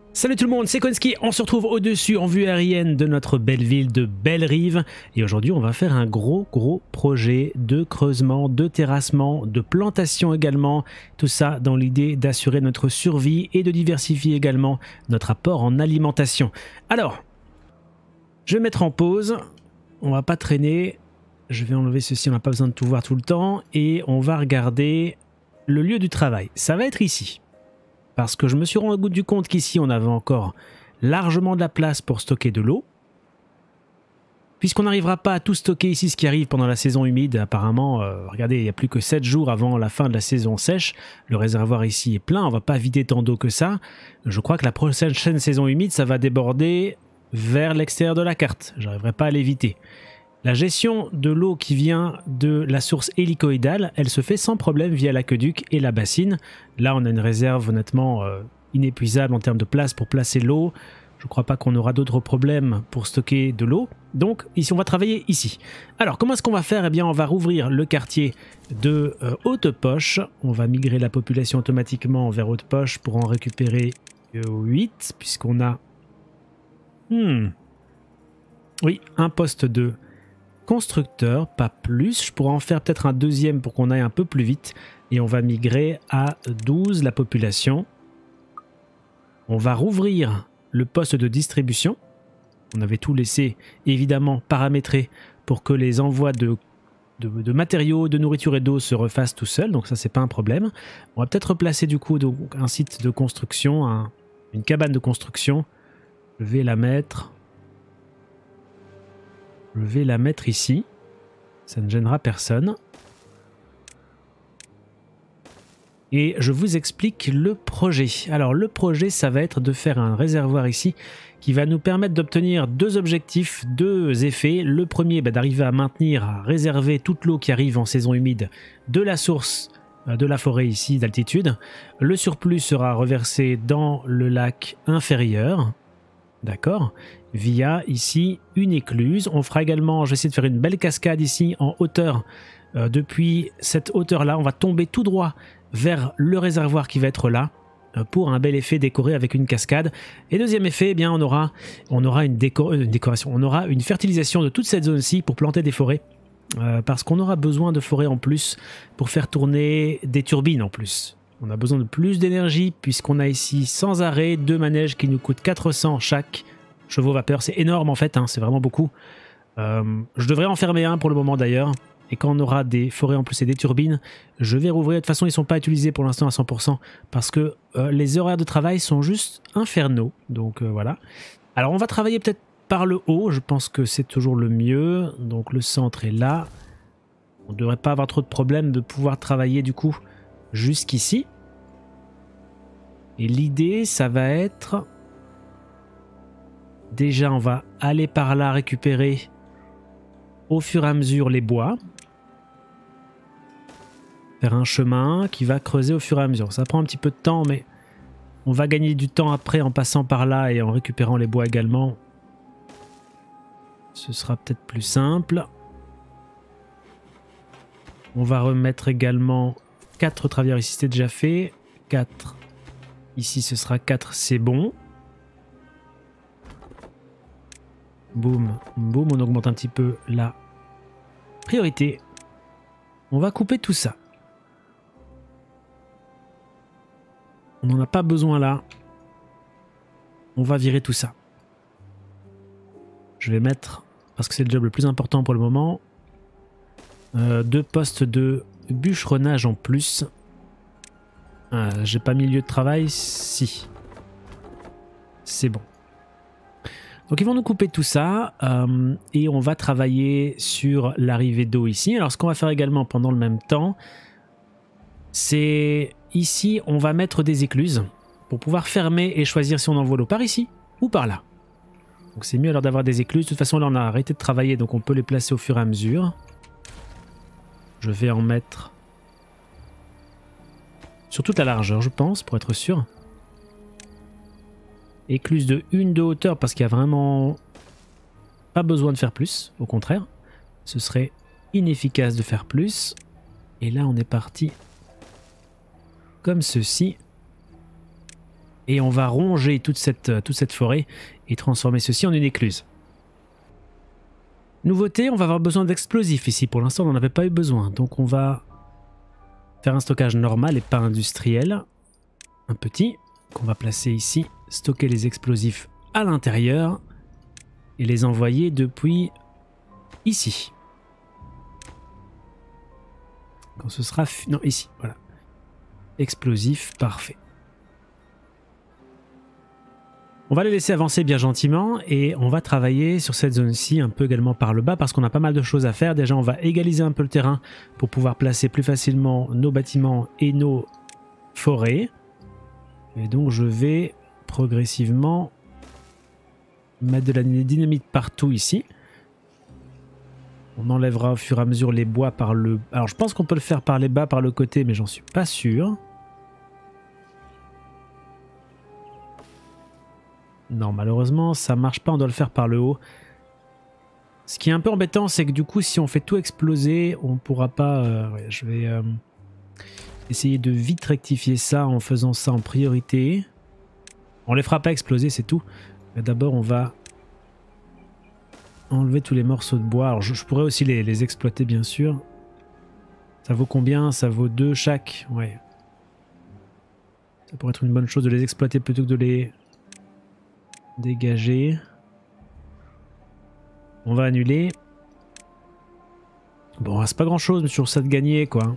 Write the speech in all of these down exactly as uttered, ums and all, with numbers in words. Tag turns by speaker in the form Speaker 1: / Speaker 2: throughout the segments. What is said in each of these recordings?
Speaker 1: Salut tout le monde, c'est Konski, on se retrouve au-dessus en vue aérienne de notre belle ville de Bellerive et aujourd'hui on va faire un gros gros projet de creusement, de terrassement, de plantation également, tout ça dans l'idée d'assurer notre survie et de diversifier également notre apport en alimentation. Alors, je vais mettre en pause, on va pas traîner, je vais enlever ceci, on n'a pas besoin de tout voir tout le temps et on va regarder le lieu du travail, ça va être ici. Parce que je me suis rendu compte qu'ici on avait encore largement de la place pour stocker de l'eau. Puisqu'on n'arrivera pas à tout stocker ici, ce qui arrive pendant la saison humide, apparemment, euh, regardez, il n'y a plus que sept jours avant la fin de la saison sèche. Le réservoir ici est plein, on ne va pas vider tant d'eau que ça. Je crois que la prochaine saison humide, ça va déborder vers l'extérieur de la carte. Je n'arriverai pas à l'éviter. La gestion de l'eau qui vient de la source hélicoïdale, elle se fait sans problème via l'aqueduc et la bassine. Là, on a une réserve honnêtement euh, inépuisable en termes de place pour placer l'eau. Je ne crois pas qu'on aura d'autres problèmes pour stocker de l'eau. Donc, ici, on va travailler ici. Alors, comment est-ce qu'on va faire? Eh bien, on va rouvrir le quartier de euh, Haute-Poche. On va migrer la population automatiquement vers Haute-Poche pour en récupérer euh, huit, puisqu'on a... Hmm. Oui, un poste de... constructeur, pas plus. Je pourrais en faire peut-être un deuxième pour qu'on aille un peu plus vite. Et on va migrer à douze la population. On va rouvrir le poste de distribution. On avait tout laissé évidemment paramétré pour que les envois de, de, de matériaux, de nourriture et d'eau se refassent tout seuls. Donc ça, c'est pas un problème. On va peut-être replacer du coup donc, un site de construction, un, une cabane de construction. Je vais la mettre... Je vais la mettre ici, ça ne gênera personne. Et je vous explique le projet. Alors le projet, ça va être de faire un réservoir ici qui va nous permettre d'obtenir deux objectifs, deux effets. Le premier, bah, d'arriver à maintenir, à réserver toute l'eau qui arrive en saison humide de la source de la forêt ici d'altitude. Le surplus sera reversé dans le lac inférieur. D'accord, via ici une écluse. On fera également, je vais essayer de faire une belle cascade ici en hauteur. Euh, depuis cette hauteur-là, on va tomber tout droit vers le réservoir qui va être là euh, pour un bel effet décoré avec une cascade. Et deuxième effet, eh bien, on aura, on aura une, déco une décoration, on aura une fertilisation de toute cette zone-ci pour planter des forêts. Euh, parce qu'on aura besoin de forêts en plus pour faire tourner des turbines en plus. On a besoin de plus d'énergie puisqu'on a ici sans arrêt deux manèges qui nous coûtent quatre cents chaque chevaux vapeur. C'est énorme en fait, hein, c'est vraiment beaucoup. Euh, je devrais en fermer un pour le moment d'ailleurs. Et quand on aura des forêts en plus et des turbines, je vais rouvrir. De toute façon, ils ne sont pas utilisés pour l'instant à cent pour cent parce que euh, les horaires de travail sont juste infernaux. Donc euh, voilà. Alors on va travailler peut-être par le haut. Je pense que c'est toujours le mieux. Donc le centre est là. On ne devrait pas avoir trop de problèmes de pouvoir travailler du coup jusqu'ici. Et l'idée, ça va être... Déjà, on va aller par là récupérer au fur et à mesure les bois. Faire un chemin qui va creuser au fur et à mesure. Ça prend un petit peu de temps, mais on va gagner du temps après en passant par là et en récupérant les bois également. Ce sera peut-être plus simple. On va remettre également quatre travailleurs ici, c'était déjà fait. quatre. Ici, ce sera quatre, c'est bon. Boum, boum, on augmente un petit peu la priorité. On va couper tout ça. On n'en a pas besoin là. On va virer tout ça. Je vais mettre, parce que c'est le job le plus important pour le moment, euh, deux postes de bûcheronnage en plus. Ah, j'ai pas mis lieu de travail. Si. C'est bon. Donc ils vont nous couper tout ça euh, et on va travailler sur l'arrivée d'eau ici. Alors ce qu'on va faire également pendant le même temps, c'est ici on va mettre des écluses pour pouvoir fermer et choisir si on envoie l'eau par ici ou par là. Donc c'est mieux alors d'avoir des écluses. De toute façon là on a arrêté de travailler donc on peut les placer au fur et à mesure. Je vais en mettre sur toute la largeur je pense pour être sûr. Écluse de une de hauteur parce qu'il n'y a vraiment pas besoin de faire plus. Au contraire, ce serait inefficace de faire plus. Et là, on est parti comme ceci. Et on va ronger toute cette, toute cette forêt et transformer ceci en une écluse. Nouveauté, on va avoir besoin d'explosifs ici. Pour l'instant, on n'en avait pas eu besoin. Donc on va faire un stockage normal et pas industriel. Un petit qu'on va placer ici. Stocker les explosifs à l'intérieur et les envoyer depuis ici. Quand ce sera... Non, ici, voilà. Explosif, parfait. On va les laisser avancer bien gentiment et on va travailler sur cette zone-ci un peu également par le bas parce qu'on a pas mal de choses à faire. Déjà, on va égaliser un peu le terrain pour pouvoir placer plus facilement nos bâtiments et nos forêts. Et donc, je vais progressivement mettre de la dynamite partout ici. On enlèvera au fur et à mesure les bois par le... Alors, je pense qu'on peut le faire par les bas, par le côté, mais j'en suis pas sûr. Non, malheureusement, ça marche pas, on doit le faire par le haut. Ce qui est un peu embêtant, c'est que du coup, si on fait tout exploser, on pourra pas... Euh, ouais, je vais euh, essayer de vite rectifier ça en faisant ça en priorité. On les fera pas exploser, c'est tout. Mais d'abord, on va enlever tous les morceaux de bois. Alors, je, je pourrais aussi les, les exploiter, bien sûr. Ça vaut combien? Ça vaut deux chaque. Ouais. Ça pourrait être une bonne chose de les exploiter plutôt que de les... dégager. On va annuler. Bon, c'est pas grand chose, mais sur ça de gagner, quoi.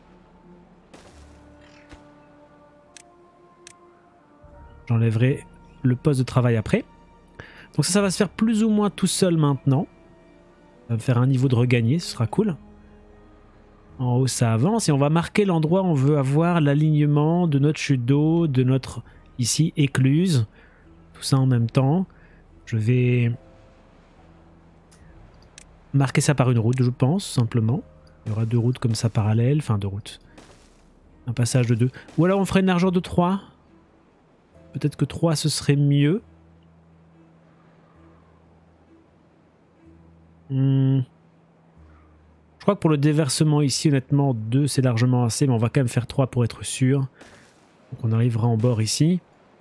Speaker 1: J'enlèverai le poste de travail après. Donc ça, ça va se faire plus ou moins tout seul maintenant. Ça va me faire un niveau de regagner, ce sera cool. En haut, ça avance et on va marquer l'endroit où on veut avoir l'alignement de notre chute d'eau, de notre, ici, écluse. Tout ça en même temps. Je vais marquer ça par une route, je pense, simplement. Il y aura deux routes comme ça parallèles. Enfin, deux routes. Un passage de deux. Ou alors on ferait une largeur de trois. Peut-être que trois, ce serait mieux. Hmm. Je crois que pour le déversement ici, honnêtement, deux, c'est largement assez. Mais on va quand même faire trois pour être sûr. Donc on arrivera en bord ici.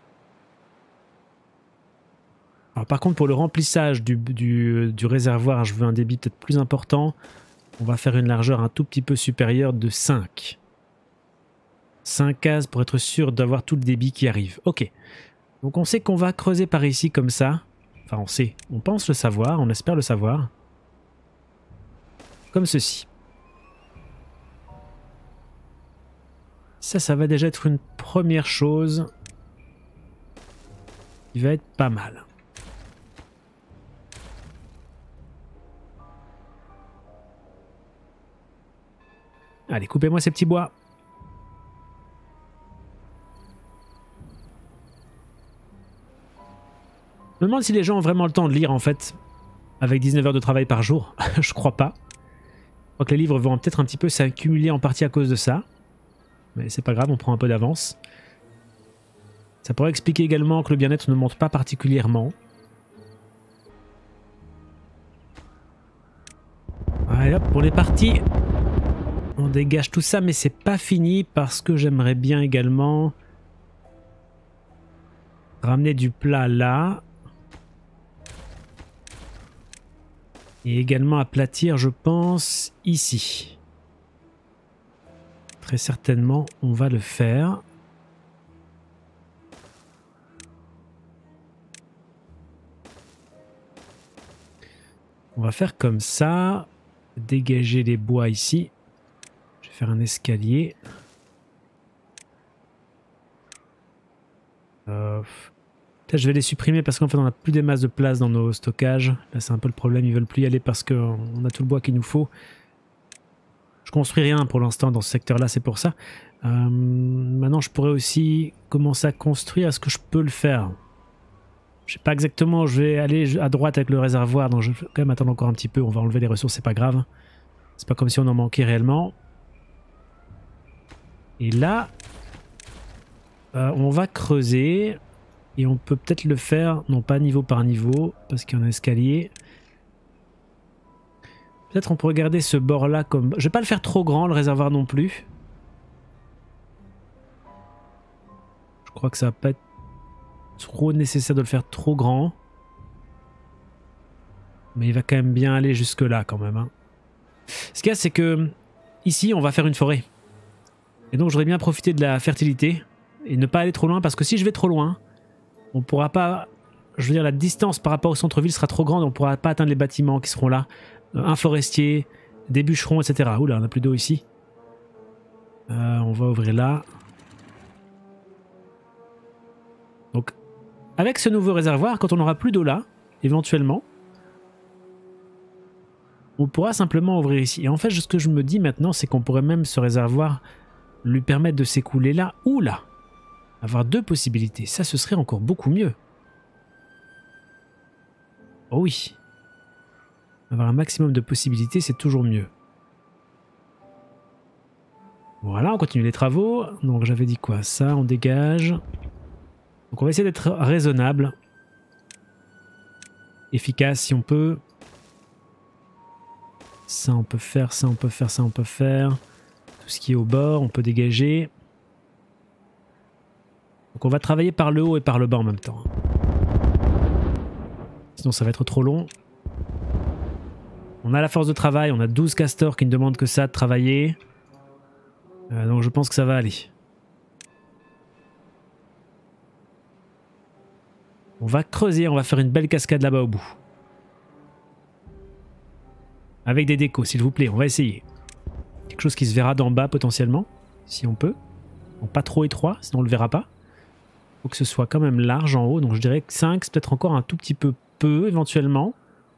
Speaker 1: Alors par contre, pour le remplissage du, du, du réservoir, je veux un débit peut-être plus important. On va faire une largeur un tout petit peu supérieure de cinq. cinq cases pour être sûr d'avoir tout le débit qui arrive. Ok. Donc on sait qu'on va creuser par ici comme ça. Enfin on sait, on pense le savoir, on espère le savoir. Comme ceci. Ça, ça va déjà être une première chose qui va être pas mal. Allez, coupez-moi ces petits bois. Je me demande si les gens ont vraiment le temps de lire en fait, avec dix-neuf heures de travail par jour. Je crois pas. Je crois que les livres vont peut-être un petit peu s'accumuler en partie à cause de ça. Mais c'est pas grave, on prend un peu d'avance. Ça pourrait expliquer également que le bien-être ne monte pas particulièrement. Allez hop, pour les parties. On dégage tout ça, mais c'est pas fini parce que j'aimerais bien également ramener du plat là. Et également aplatir, je pense, ici. Très certainement, on va le faire. On va faire comme ça. Dégager les bois ici. Je vais faire un escalier. Euh, Peut-être je vais les supprimer parce qu'en fait on n'a plus des masses de place dans nos stockages. Là c'est un peu le problème, ils veulent plus y aller parce qu'on a tout le bois qu'il nous faut. Je construis rien pour l'instant dans ce secteur là, c'est pour ça. Euh, maintenant je pourrais aussi commencer à construire. Est-ce que je peux le faire? Je sais pas exactement, je vais aller à droite avec le réservoir, donc je vais quand même attendre encore un petit peu. On va enlever les ressources, c'est pas grave. C'est pas comme si on en manquait réellement. Et là, euh, on va creuser. Et on peut peut-être le faire, non pas niveau par niveau, parce qu'il y a un escalier. Peut-être on pourrait garder ce bord-là comme... Je vais pas le faire trop grand, le réservoir non plus. Je crois que ça va pas être trop nécessaire de le faire trop grand. Mais il va quand même bien aller jusque là quand même. Hein. Ce qu'il y a, c'est que ici, on va faire une forêt. Et donc, j'aurais bien profité de la fertilité et ne pas aller trop loin, parce que si je vais trop loin, on pourra pas... Je veux dire, la distance par rapport au centre-ville sera trop grande, on ne pourra pas atteindre les bâtiments qui seront là. Un forestier, des bûcherons, et cetera. Oula, on n'a plus d'eau ici. Euh, on va ouvrir là. Donc, avec ce nouveau réservoir, quand on n'aura plus d'eau là, éventuellement, on pourra simplement ouvrir ici. Et en fait, ce que je me dis maintenant, c'est qu'on pourrait même ce réservoir lui permettre de s'écouler là ou là. Avoir deux possibilités. Ça, ce serait encore beaucoup mieux. Oh oui. Avoir un maximum de possibilités, c'est toujours mieux. Voilà, on continue les travaux. Donc j'avais dit quoi? Ça, on dégage. Donc on va essayer d'être raisonnable. Efficace si on peut. Ça on peut faire, ça on peut faire, ça on peut faire. Tout ce qui est au bord, on peut dégager. Donc on va travailler par le haut et par le bas en même temps. Sinon ça va être trop long. On a la force de travail, on a douze castors qui ne demandent que ça de travailler. Euh, donc je pense que ça va aller. On va creuser, on va faire une belle cascade là-bas au bout. Avec des décos, s'il vous plaît, on va essayer. Quelque chose qui se verra d'en bas potentiellement, si on peut. Bon, pas trop étroit, sinon on le verra pas. Faut que ce soit quand même large en haut, donc je dirais que cinq, c'est peut-être encore un tout petit peu peu, éventuellement.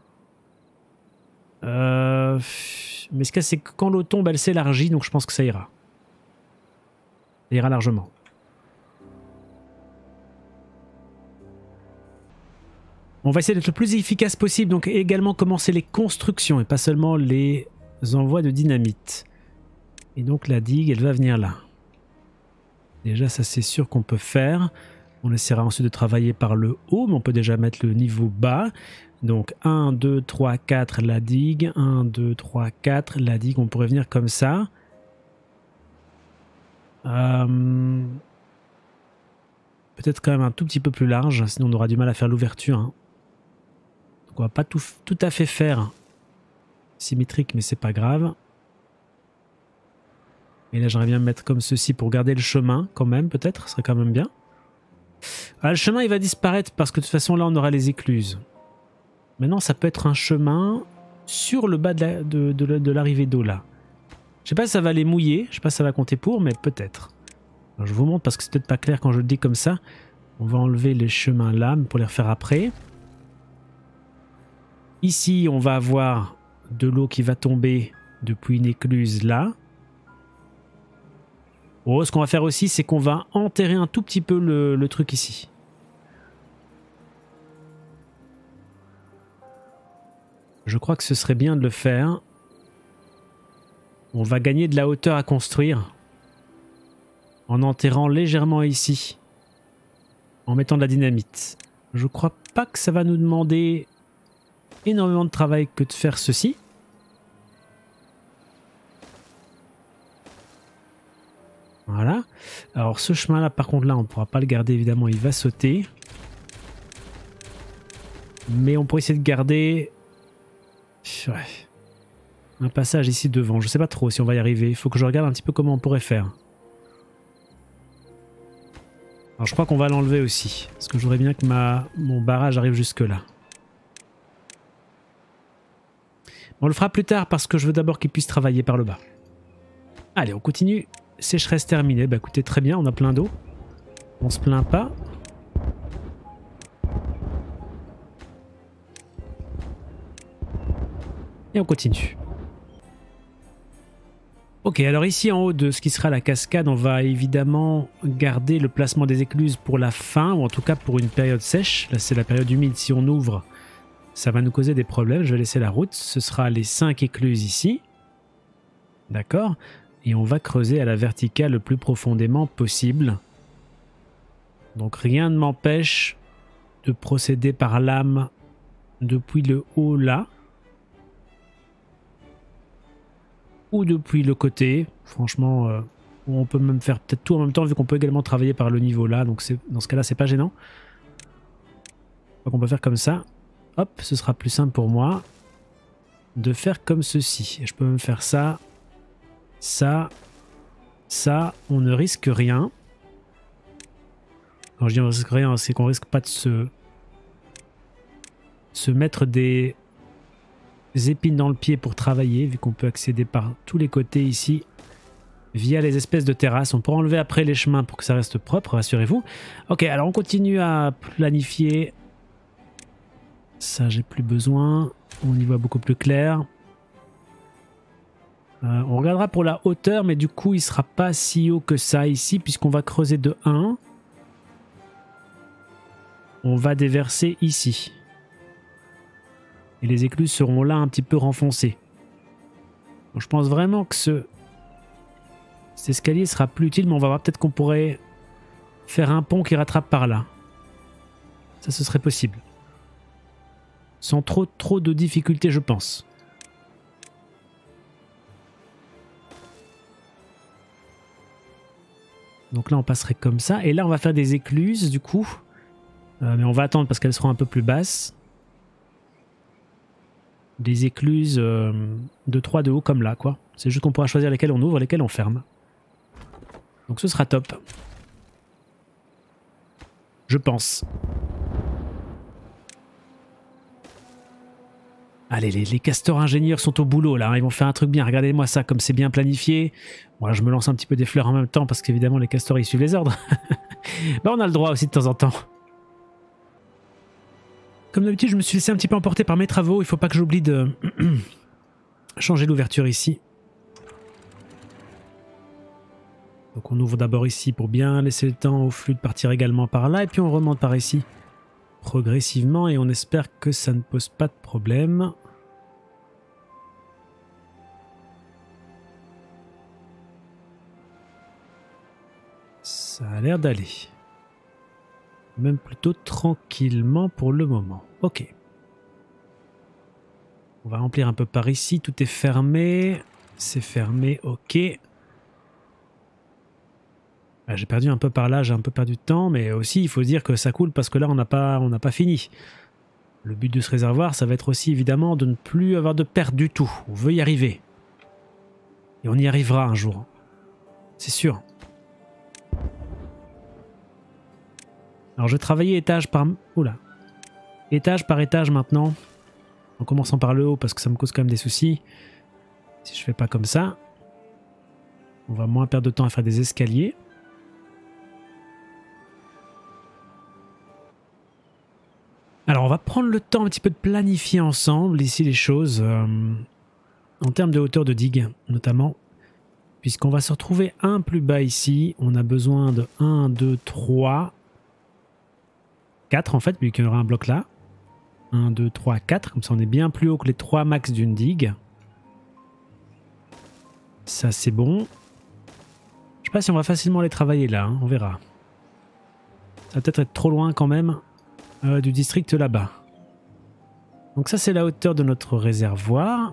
Speaker 1: Euh... Mais ce cas, c'est que quand l'eau tombe, elle s'élargit, donc je pense que ça ira. Ça ira largement. On va essayer d'être le plus efficace possible, donc également commencer les constructions et pas seulement les envois de dynamite. Et donc la digue, elle va venir là. Déjà, ça c'est sûr qu'on peut faire. On essaiera ensuite de travailler par le haut, mais on peut déjà mettre le niveau bas. Donc un, deux, trois, quatre, la digue. un, deux, trois, quatre, la digue. On pourrait venir comme ça. Euh... Peut-être quand même un tout petit peu plus large, sinon on aura du mal à faire l'ouverture. Hein. Donc on va pas tout, tout à fait faire symétrique, mais c'est pas grave. Et là j'aimerais bien me mettre comme ceci pour garder le chemin quand même, peut-être, ce serait quand même bien. Ah, le chemin il va disparaître parce que de toute façon là on aura les écluses. Maintenant ça peut être un chemin sur le bas de l'arrivée la, de, de, de l'arrivée d'eau là. Je sais pas si ça va les mouiller, je sais pas si ça va compter pour, mais peut-être. Je vous montre parce que c'est peut-être pas clair quand je le dis comme ça. On va enlever les chemins là pour les refaire après. Ici on va avoir de l'eau qui va tomber depuis une écluse là. Oh, ce qu'on va faire aussi, c'est qu'on va enterrer un tout petit peu le, le truc ici. Je crois que ce serait bien de le faire. On va gagner de la hauteur à construire. En enterrant légèrement ici. En mettant de la dynamite. Je crois pas que ça va nous demander énormément de travail que de faire ceci. Voilà. Alors ce chemin là par contre là on ne pourra pas le garder évidemment, il va sauter. Mais on pourrait essayer de garder ouais. un passage ici devant. Je sais pas trop si on va y arriver. Il faut que je regarde un petit peu comment on pourrait faire. Alors je crois qu'on va l'enlever aussi. Parce que je voudrais bien que ma... mon barrage arrive jusque là. On le fera plus tard parce que je veux d'abord qu'il puisse travailler par le bas. Allez, on continue. Sécheresse terminée. Bah écoutez, très bien, on a plein d'eau. On se plaint pas. Et on continue. Ok, alors ici en haut de ce qui sera la cascade, on va évidemment garder le placement des écluses pour la fin, ou en tout cas pour une période sèche. Là c'est la période humide, si on ouvre, ça va nous causer des problèmes. Je vais laisser la route, ce sera les cinq écluses ici. D'accord ? Et on va creuser à la verticale le plus profondément possible. Donc rien ne m'empêche de procéder par lame depuis le haut là. Ou depuis le côté. Franchement, euh, on peut même faire peut-être tout en même temps vu qu'on peut également travailler par le niveau là. Donc dans ce cas-là, c'est pas gênant. Donc on peut faire comme ça. Hop, ce sera plus simple pour moi de faire comme ceci. Je peux même faire ça, ça, ça. On ne risque rien. Quand je dis on risque rien, c'est qu'on risque pas de se, se mettre des épines dans le pied pour travailler, vu qu'on peut accéder par tous les côtés ici. Via les espèces de terrasses. On pourra enlever après les chemins pour que ça reste propre, rassurez-vous. Ok, alors on continue à planifier. Ça, j'ai plus besoin. On y voit beaucoup plus clair. Euh, on regardera pour la hauteur, mais du coup, il sera pas si haut que ça ici, puisqu'on va creuser de un. On va déverser ici. Et les écluses seront là un petit peu renfoncées. Donc, je pense vraiment que ce... cet escalier sera plus utile, mais on va voir peut-être qu'on pourrait faire un pont qui rattrape par là. Ça, ce serait possible. Sans trop, trop de difficultés, je pense. Donc là, on passerait comme ça. Et là, on va faire des écluses, du coup. Euh, mais on va attendre parce qu'elles seront un peu plus basses. Des écluses euh, de trois de haut, comme là, quoi. C'est juste qu'on pourra choisir lesquelles on ouvre, lesquelles on ferme. Donc ce sera top. Je pense. Allez, les, les castors ingénieurs sont au boulot là, ils vont faire un truc bien. Regardez-moi ça, comme c'est bien planifié. Bon, là, je me lance un petit peu des fleurs en même temps parce qu'évidemment les castors ils suivent les ordres. Bah, on a le droit aussi de temps en temps. Comme d'habitude, je me suis laissé un petit peu emporter par mes travaux. Il faut pas que j'oublie de changer l'ouverture ici. Donc on ouvre d'abord ici pour bien laisser le temps au flux de partir également par là. Et puis on remonte par ici progressivement et on espère que ça ne pose pas de problème. Ça a l'air d'aller. Même plutôt tranquillement pour le moment. Ok. On va remplir un peu par ici. Tout est fermé. C'est fermé, ok. Ah, j'ai perdu un peu par là, j'ai un peu perdu de temps, mais aussi il faut dire que ça coule parce que là on n'a pas, on n'a pas fini. Le but de ce réservoir, ça va être aussi évidemment de ne plus avoir de perte du tout. On veut y arriver. Et on y arrivera un jour. C'est sûr. Alors je vais travailler étage par... Oula. Étage par étage maintenant. En commençant par le haut parce que ça me cause quand même des soucis. Si je fais pas comme ça, on va moins perdre de temps à faire des escaliers. Alors on va prendre le temps un petit peu de planifier ensemble ici les choses euh, en termes de hauteur de digue notamment, puisqu'on va se retrouver un plus bas ici. On a besoin de un, deux, trois, quatre en fait, vu qu'il y aura un bloc là. un, deux, trois, quatre, comme ça on est bien plus haut que les trois max d'une digue. Ça c'est bon. Je sais pas si on va facilement les travailler là, hein, on verra. Ça va peut-être être trop loin quand même. Euh, du district là-bas. Donc ça c'est la hauteur de notre réservoir.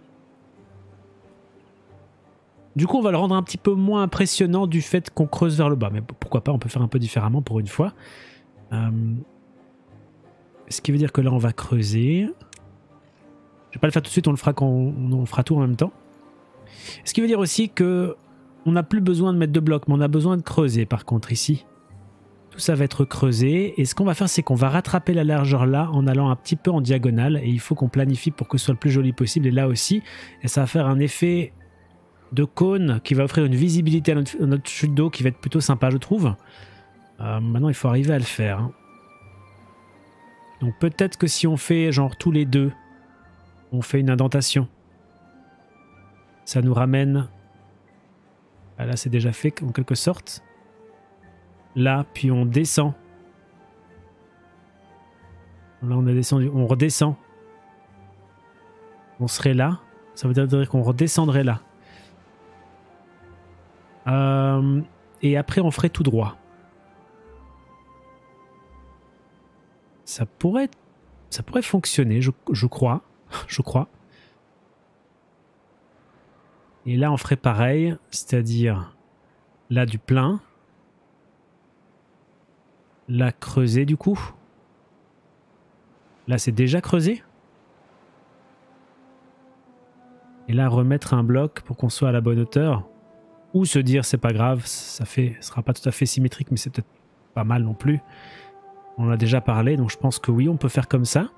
Speaker 1: Du coup on va le rendre un petit peu moins impressionnant du fait qu'on creuse vers le bas. Mais pourquoi pas, on peut faire un peu différemment pour une fois. Euh, ce qui veut dire que là on va creuser. Je vais pas le faire tout de suite, on le fera quand on, on fera tout en même temps. Ce qui veut dire aussi que on n'a plus besoin de mettre de blocs, mais on a besoin de creuser par contre ici. Tout ça va être creusé et ce qu'on va faire c'est qu'on va rattraper la largeur là en allant un petit peu en diagonale et il faut qu'on planifie pour que ce soit le plus joli possible et là aussi et ça va faire un effet de cône qui va offrir une visibilité à notre, à notre chute d'eau qui va être plutôt sympa je trouve. Euh, maintenant il faut arriver à le faire. Hein. Donc peut-être que si on fait genre tous les deux on fait une indentation. Ça nous ramène... Ah, là c'est déjà fait en quelque sorte. Là, puis on descend. Là, on a descendu. On redescend. On serait là. Ça veut dire qu'on redescendrait là. Euh, et après, on ferait tout droit. Ça pourrait, ça pourrait fonctionner, je, je crois. je crois. Et là, on ferait pareil. C'est-à-dire là, du plein. La creuser du coup. Là, c'est déjà creusé. Et là, remettre un bloc pour qu'on soit à la bonne hauteur. Ou se dire, c'est pas grave, ça fait, sera pas tout à fait symétrique, mais c'est peut-être pas mal non plus. On en a déjà parlé, donc je pense que oui, on peut faire comme ça.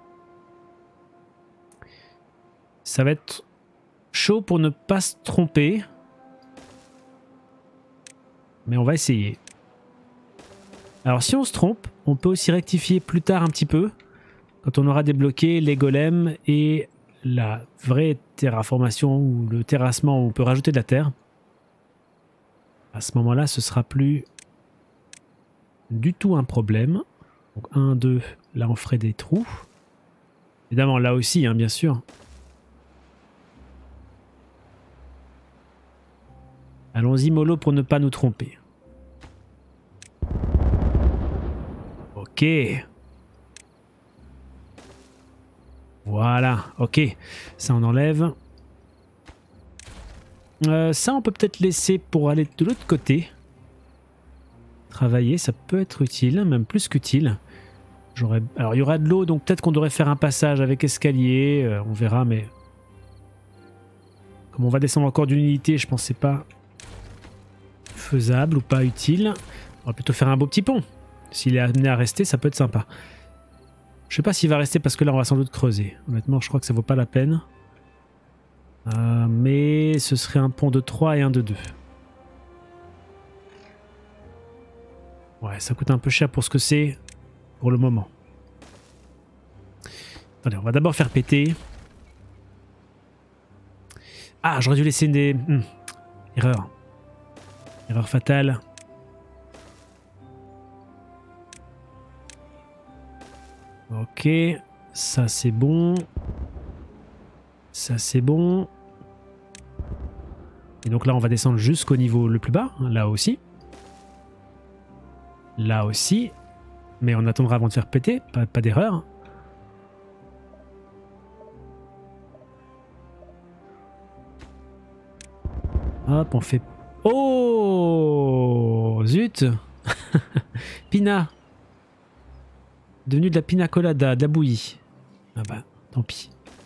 Speaker 1: Ça va être chaud pour ne pas se tromper. Mais on va essayer. Alors si on se trompe, on peut aussi rectifier plus tard un petit peu. Quand on aura débloqué les golems et la vraie terraformation ou le terrassement où on peut rajouter de la terre. À ce moment-là, ce sera plus du tout un problème. Donc un, deux, là on ferait des trous. Évidemment là aussi, hein, bien sûr. Allons-y mollo pour ne pas nous tromper. Ok. Voilà, ok. Ça on enlève. Euh, ça on peut peut-être laisser pour aller de l'autre côté. Travailler, ça peut être utile, même plus qu'utile. J'aurais... Alors il y aura de l'eau, donc peut-être qu'on devrait faire un passage avec escalier. Euh, on verra, mais... Comme on va descendre encore d'une unité, je pense que c'est pas faisable ou pas utile. On va plutôt faire un beau petit pont. S'il est amené à rester, ça peut être sympa. Je sais pas s'il va rester parce que là on va sans doute creuser. Honnêtement, je crois que ça vaut pas la peine. Euh, mais ce serait un pont de trois et un de deux. Ouais, ça coûte un peu cher pour ce que c'est pour le moment. Allez, on va d'abord faire péter. Ah, j'aurais dû laisser des... Hum. Erreur. Erreur fatale. Ok, ça c'est bon. Ça c'est bon. Et donc là on va descendre jusqu'au niveau le plus bas, là aussi. Là aussi. Mais on attendra avant de faire péter, pas, pas d'erreur. Hop, on fait... Oh zut. Pina. Devenu de la pina colada, de la bouillie. Ah bah, tant pis.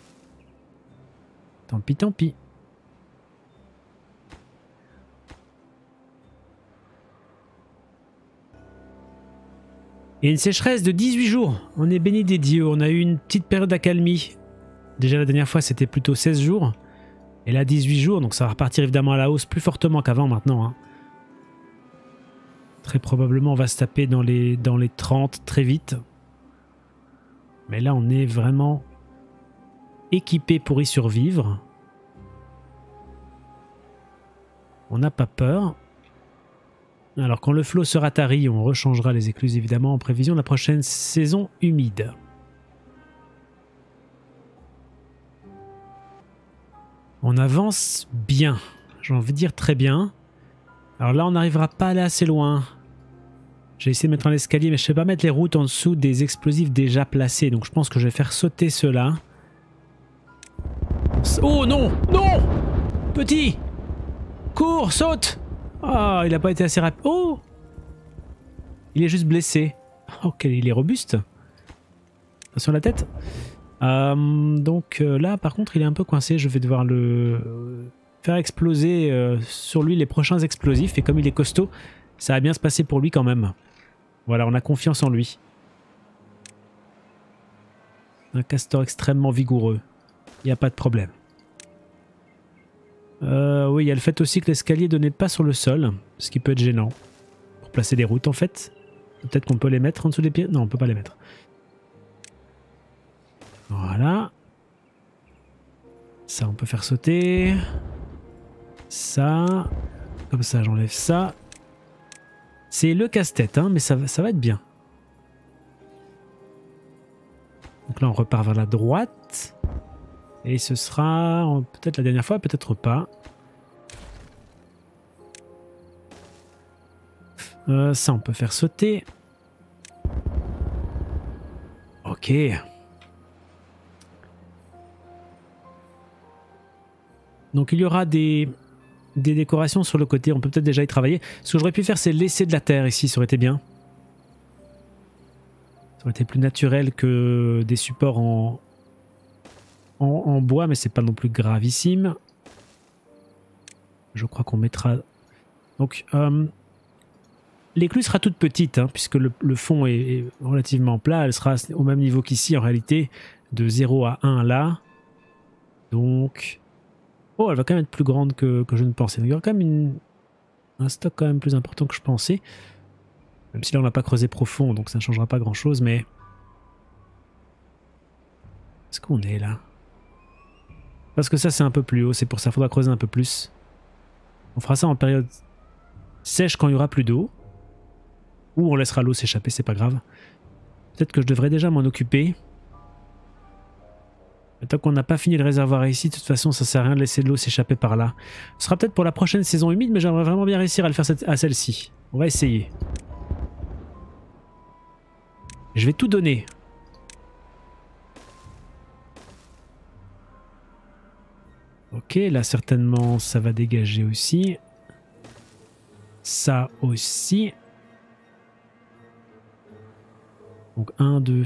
Speaker 1: Tant pis, tant pis. Et une sécheresse de dix-huit jours. On est béni des dieux. On a eu une petite période d'accalmie. Déjà la dernière fois, c'était plutôt seize jours. Et là, dix-huit jours. Donc ça va repartir évidemment à la hausse plus fortement qu'avant maintenant. Hein. Très probablement, on va se taper dans les, dans les trente très vite. Mais là, on est vraiment équipé pour y survivre. On n'a pas peur. Alors, quand le flot sera tari, on rechangera les écluses évidemment en prévision de la prochaine saison humide. On avance bien. J'ai envie de dire très bien. Alors là, on n'arrivera pas à aller assez loin. J'ai essayé de mettre un escalier, mais je ne sais pas mettre les routes en dessous des explosifs déjà placés. Donc je pense que je vais faire sauter ceux-là. Oh non! Non! Petit! Cours! Saute! Ah, oh, il n'a pas été assez rapide. Oh! Il est juste blessé. Ok, il est robuste. Attention à la tête. Euh, donc euh, là, par contre, il est un peu coincé. Je vais devoir le euh, faire exploser euh, sur lui les prochains explosifs. Et comme il est costaud, ça va bien se passer pour lui quand même. Voilà, on a confiance en lui. Un castor extrêmement vigoureux. Il n'y a pas de problème. Euh, oui, il y a le fait aussi que l'escalier ne donnait pas sur le sol, ce qui peut être gênant. Pour placer des routes en fait. Peut-être qu'on peut les mettre en dessous des pieds. Non, on peut pas les mettre. Voilà. Ça, on peut faire sauter. Ça. Comme ça, j'enlève ça. C'est le casse-tête, hein, mais ça, ça va être bien. Donc là, on repart vers la droite. Et ce sera peut-être la dernière fois, peut-être pas. Euh, ça, on peut faire sauter. Ok. Donc il y aura des... des décorations sur le côté, on peut peut-être déjà y travailler. Ce que j'aurais pu faire, c'est laisser de la terre ici, ça aurait été bien. Ça aurait été plus naturel que des supports en, en, en bois, mais c'est pas non plus gravissime. Je crois qu'on mettra... Donc, euh, l'écluse sera toute petite, hein, puisque le, le fond est, est relativement plat. Elle sera au même niveau qu'ici, en réalité, de zéro à un là. Donc... Oh, elle va quand même être plus grande que, que je ne pensais. Donc, il y aura quand même une, un stock quand même plus important que je pensais. Même si là, on n'a pas creusé profond, donc ça ne changera pas grand-chose, mais... Est-ce qu'on est là? Parce que ça, c'est un peu plus haut, c'est pour ça qu'il faudra creuser un peu plus. On fera ça en période sèche quand il n'y aura plus d'eau. Ou on laissera l'eau s'échapper, c'est pas grave. Peut-être que je devrais déjà m'en occuper. Tant qu'on n'a pas fini le réservoir ici, de toute façon, ça sert à rien de laisser de l'eau s'échapper par là. Ce sera peut-être pour la prochaine saison humide, mais j'aimerais vraiment bien réussir à le faire à celle-ci. On va essayer. Je vais tout donner. Ok, là certainement ça va dégager aussi. Ça aussi. Donc un, deux.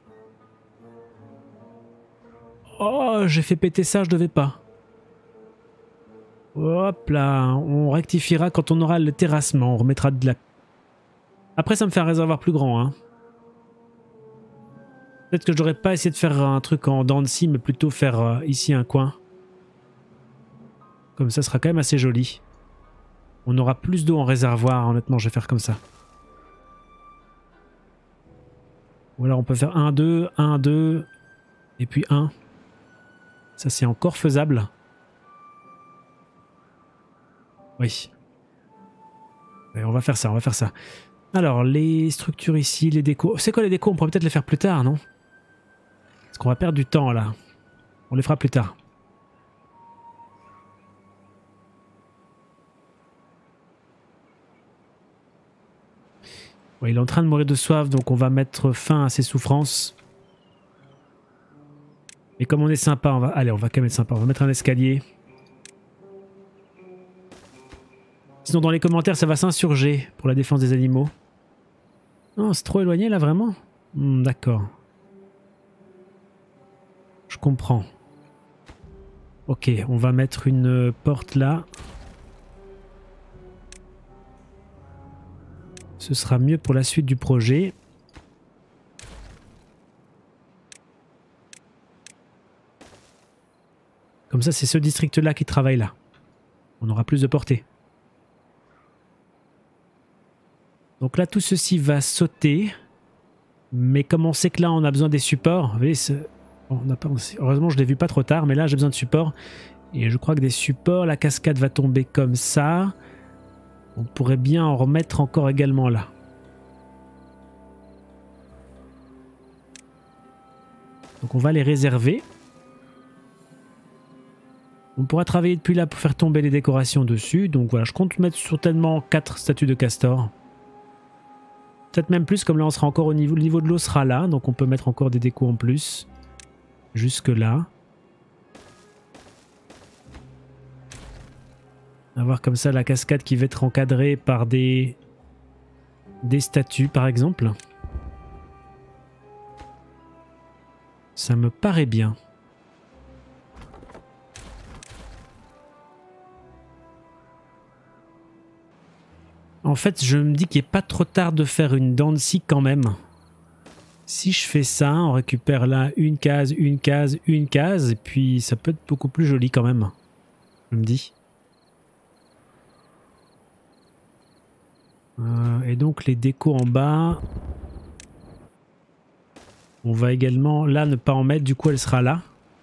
Speaker 1: Oh, j'ai fait péter ça, je devais pas. Hop là, on rectifiera quand on aura le terrassement, on remettra de la... Après ça me fait un réservoir plus grand, hein. Peut-être que je devrais pas essayer de faire un truc en dents de scie, mais plutôt faire euh, ici un coin. Comme ça, ce sera quand même assez joli. On aura plus d'eau en réservoir, honnêtement, je vais faire comme ça. Ou alors on peut faire un, deux, un, deux, et puis un. Ça c'est encore faisable. Oui. Et on va faire ça, on va faire ça. Alors, les structures ici, les décos. C'est quoi les décos? On pourrait peut-être les faire plus tard, non? Parce qu'on va perdre du temps là. On les fera plus tard. Ouais, il est en train de mourir de soif, donc on va mettre fin à ses souffrances. Et comme on est sympa, on va... Allez, on va quand même être sympa. On va mettre un escalier. Sinon, dans les commentaires, ça va s'insurger pour la défense des animaux. Non, c'est trop éloigné là, vraiment? hmm, D'accord. Je comprends. Ok, on va mettre une porte là. Ce sera mieux pour la suite du projet. Comme ça, c'est ce district-là qui travaille là. On aura plus de portée. Donc là, tout ceci va sauter. Mais comme on sait que là, on a besoin des supports. Vous voyez, bon, on a pas... heureusement, je l'ai vu pas trop tard, mais là, j'ai besoin de supports. Et je crois que des supports, la cascade va tomber comme ça. On pourrait bien en remettre encore également là. Donc on va les réserver. On pourra travailler depuis là pour faire tomber les décorations dessus. Donc voilà, je compte mettre certainement quatre statues de castor. Peut-être même plus, comme là on sera encore au niveau, le niveau de l'eau sera là. Donc on peut mettre encore des décos en plus. Jusque là. Avoir comme ça la cascade qui va être encadrée par des, des statues par exemple. Ça me paraît bien. En fait, je me dis qu'il n'est pas trop tard de faire une dent de scie quand même. Si je fais ça, on récupère là une case, une case, une case, et puis ça peut être beaucoup plus joli quand même. Je me dis. Euh, et donc les décos en bas. On va également là ne pas en mettre, du coup elle sera là.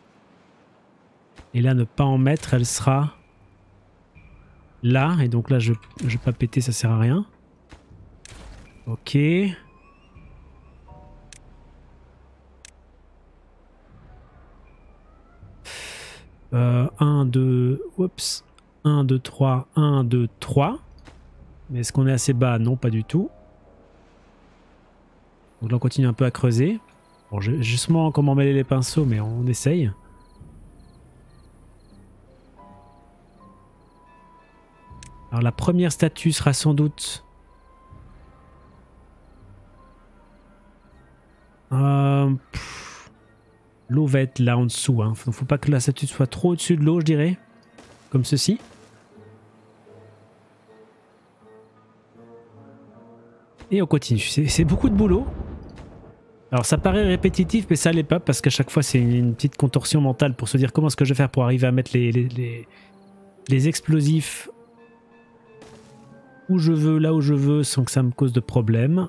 Speaker 1: Et là ne pas en mettre, elle sera là. Et donc là je ne vais pas péter, ça sert à rien. Ok. Euh, un, deux, oups. un, deux, trois, un, deux, trois. Mais est-ce qu'on est assez bas? Non, pas du tout. Donc là on continue un peu à creuser. Bon, j'ai justement comment mêler les pinceaux, mais on essaye. Alors la première statue sera sans doute Euh, L'eau va être là en dessous. Hein. Faut, faut pas que la statue soit trop au-dessus de l'eau, je dirais. Comme ceci. Et on continue. C'est beaucoup de boulot. Alors ça paraît répétitif, mais ça l'est pas, parce qu'à chaque fois c'est une, une petite contorsion mentale pour se dire comment est-ce que je vais faire pour arriver à mettre les, les, les, les explosifs où je veux, là où je veux, sans que ça me cause de problème.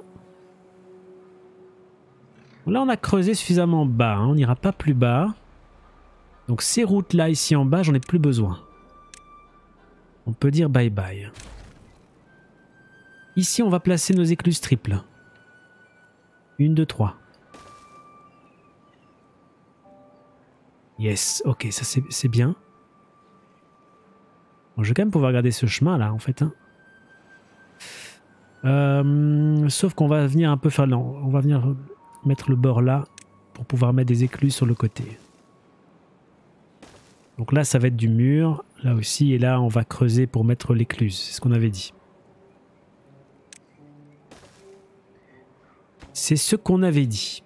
Speaker 1: Là on a creusé suffisamment bas, hein. On n'ira pas plus bas. Donc ces routes là ici en bas, j'en ai plus besoin. On peut dire bye bye. Ici on va placer nos écluses triples. Une, deux, trois. Yes, ok, ça c'est bien. Bon, je vais quand même pouvoir regarder ce chemin là en fait. Hein. Euh, sauf qu'on va venir un peu faire... Non, on va venir mettre le bord là pour pouvoir mettre des écluses sur le côté. Donc là ça va être du mur, là aussi, et là on va creuser pour mettre l'écluse, c'est ce qu'on avait dit. C'est ce qu'on avait dit.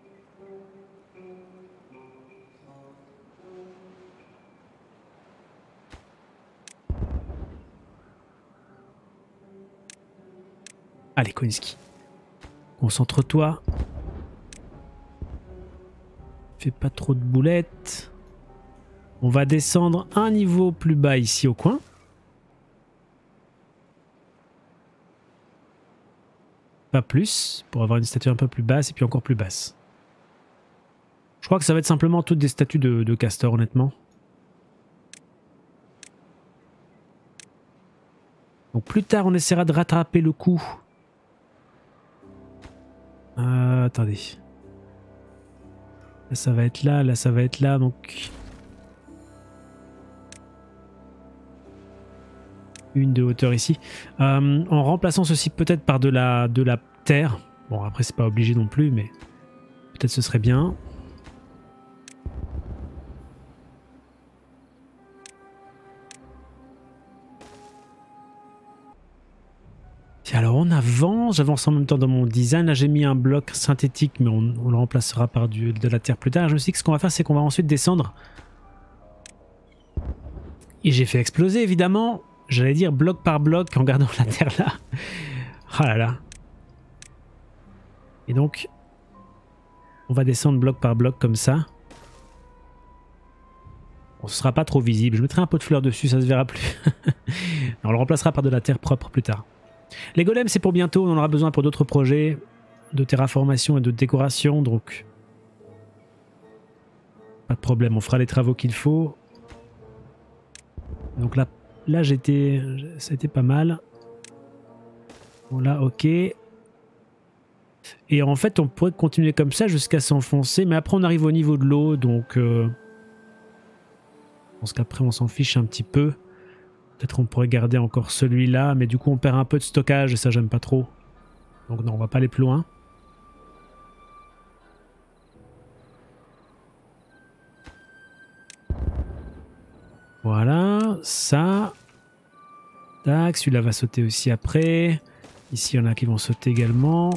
Speaker 1: Allez, Koinski. Concentre-toi. Fais pas trop de boulettes. On va descendre un niveau plus bas ici au coin. Pas plus, pour avoir une statue un peu plus basse et puis encore plus basse. Je crois que ça va être simplement toutes des statues de, de castors, honnêtement. Donc plus tard, on essaiera de rattraper le coup. Euh, attendez. Là, ça va être là, là, ça va être là, donc... Une de hauteur ici. Euh, en remplaçant ceci peut-être par de la, de la terre. Bon, après, c'est pas obligé non plus, mais peut-être ce serait bien. Alors on avance, j'avance en même temps dans mon design. Là j'ai mis un bloc synthétique, mais on, on le remplacera par du, de la terre plus tard. Je me suis dit que ce qu'on va faire, c'est qu'on va ensuite descendre. Et j'ai fait exploser évidemment. J'allais dire bloc par bloc en gardant la terre là. Oh là là. Et donc, on va descendre bloc par bloc comme ça. Bon, ce sera pas trop visible. Je mettrai un pot de fleurs dessus, ça se verra plus. On le remplacera par de la terre propre plus tard. Les golems, c'est pour bientôt. On en aura besoin pour d'autres projets de terraformation et de décoration. Donc, pas de problème. On fera les travaux qu'il faut. Donc là, là j'étais, ça a été pas mal. Bon là, ok. Et en fait, on pourrait continuer comme ça jusqu'à s'enfoncer. Mais après, on arrive au niveau de l'eau. Donc, euh, je pense qu'après, on s'en fiche un petit peu. Peut-être on pourrait garder encore celui-là. Mais du coup, on perd un peu de stockage. Et ça, j'aime pas trop. Donc non, on va pas aller plus loin. Voilà, ça. Tac, celui-là va sauter aussi après. Ici, il y en a qui vont sauter également.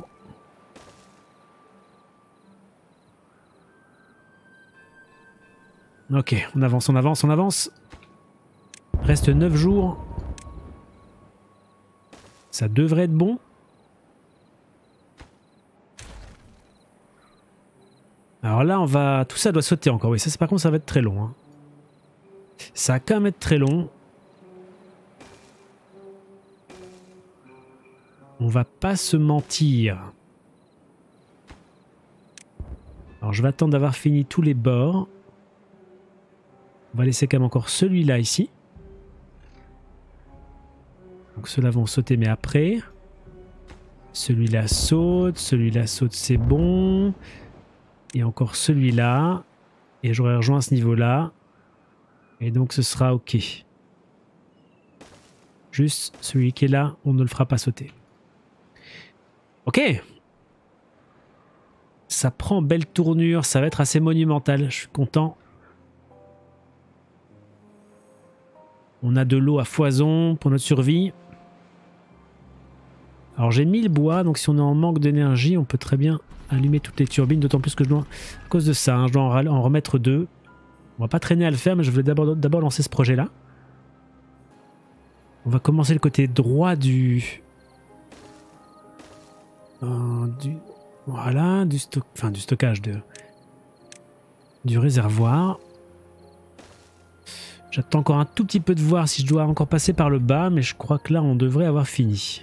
Speaker 1: Ok, on avance, on avance, on avance. Reste neuf jours. Ça devrait être bon. Alors là, on va... Tout ça doit sauter encore. Oui, ça, par contre, ça va être très long. Hein. Ça va quand même être très long. On va pas se mentir. Alors je vais attendre d'avoir fini tous les bords. On va laisser quand même encore celui-là ici. Donc ceux-là vont sauter mais après. Celui-là saute, celui-là saute, c'est bon. Et encore celui-là. Et j'aurais rejoint ce niveau-là. Et donc ce sera ok. Juste celui qui est là, on ne le fera pas sauter. Ok. Ça prend belle tournure, ça va être assez monumental, je suis content. On a de l'eau à foison pour notre survie. Alors j'ai mis le bois, donc si on est en manque d'énergie, on peut très bien allumer toutes les turbines, d'autant plus que je dois, à cause de ça, hein, je dois en, en remettre deux. On va pas traîner à le faire, mais je voulais d'abord d'abord lancer ce projet-là. On va commencer le côté droit du... Euh, du voilà, du, stock, enfin, du stockage de, du réservoir. J'attends encore un tout petit peu de voir si je dois encore passer par le bas, mais je crois que là on devrait avoir fini.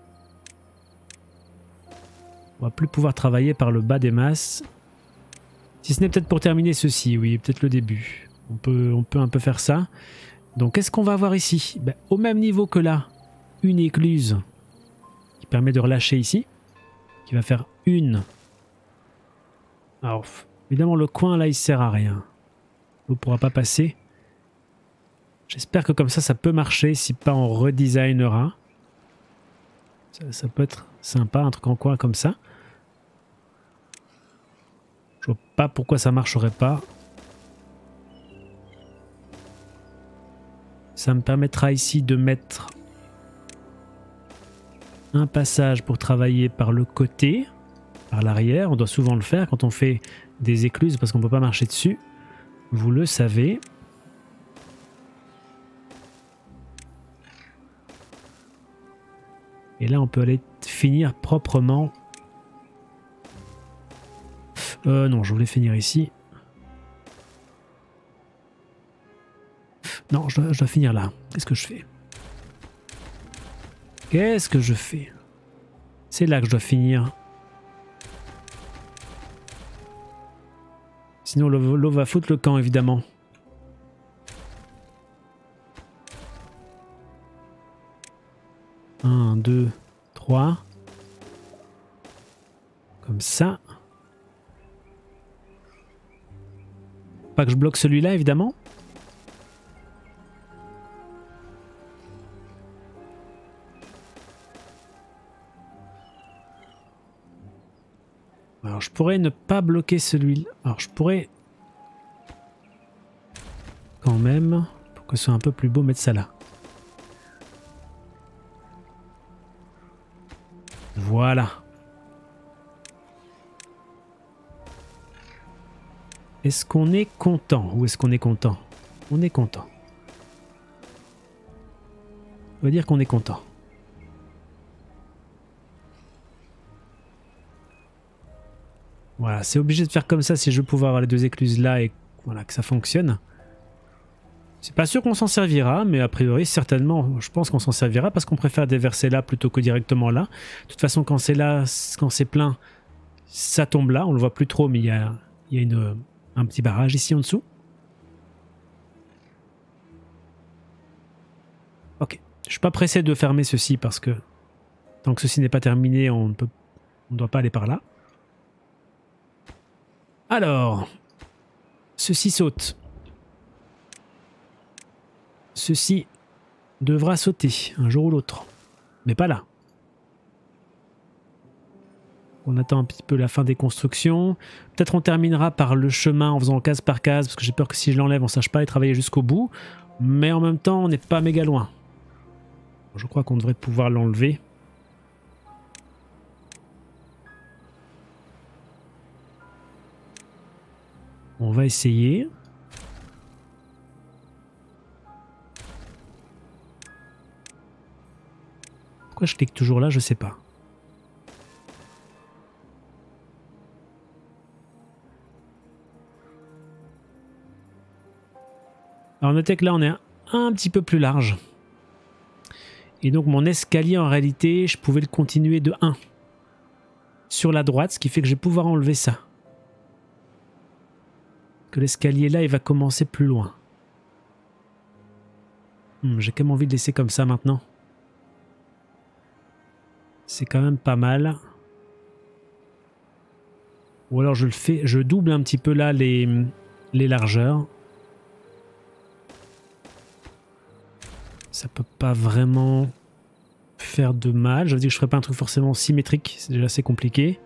Speaker 1: On va plus pouvoir travailler par le bas des masses. Si ce n'est peut-être pour terminer ceci, oui, peut-être le début. On peut, on peut un peu faire ça. Donc qu'est-ce qu'on va avoir ici? Ben, au même niveau que là, une écluse qui permet de relâcher ici, qui va faire une. Alors évidemment le coin là il sert à rien. L'eau ne pourra pas passer. J'espère que comme ça ça peut marcher, si pas on redesignera. Ça, ça peut être sympa, un truc en coin comme ça. Je vois pas pourquoi ça marcherait pas. Ça me permettra ici de mettre un passage pour travailler par le côté, par l'arrière. On doit souvent le faire quand on fait des écluses parce qu'on ne peut pas marcher dessus. Vous le savez. Et là, on peut aller finir proprement. Euh, non, je voulais finir ici. Non, je dois, je dois finir là. Qu'est-ce que je fais? Qu'est-ce que je fais? C'est là que je dois finir. Sinon, l'eau va foutre le camp, évidemment. Un, deux, trois. Comme ça. Pas que je bloque celui-là, évidemment. Alors je pourrais ne pas bloquer celui-là. Alors je pourrais quand même, pour que ce soit un peu plus beau, mettre ça là. Voilà. Est-ce qu'on est content ou est-ce qu'on est content? On est content. On va dire qu'on est content. Voilà, c'est obligé de faire comme ça si je veux pouvoir avoir les deux écluses là et voilà, que ça fonctionne. C'est pas sûr qu'on s'en servira, mais a priori, certainement, je pense qu'on s'en servira parce qu'on préfère déverser là plutôt que directement là. De toute façon, quand c'est là, quand c'est plein, ça tombe là. On le voit plus trop, mais il y a, il y a une, un petit barrage ici en dessous. Ok, je suis pas pressé de fermer ceci parce que tant que ceci n'est pas terminé, on ne peut, on ne doit pas aller par là. Alors, ceci saute. Ceci devra sauter un jour ou l'autre, mais pas là. On attend un petit peu la fin des constructions. Peut-être on terminera par le chemin en faisant case par case, parce que j'ai peur que si je l'enlève, on ne sache pas y travailler jusqu'au bout. Mais en même temps, on n'est pas méga loin. Je crois qu'on devrait pouvoir l'enlever. On va essayer. Pourquoi je clique toujours là, je sais pas. Alors notez que là on est un petit peu plus large. Et donc mon escalier en réalité, je pouvais le continuer de un sur la droite, ce qui fait que je vais pouvoir enlever ça. Que l'escalier là il va commencer plus loin. Hmm, j'ai quand même envie de laisser comme ça maintenant. C'est quand même pas mal. Ou alors je le fais, je double un petit peu là les, les largeurs. Ça peut pas vraiment faire de mal. Je veux dire que je ferai pas un truc forcément symétrique, c'est déjà assez compliqué.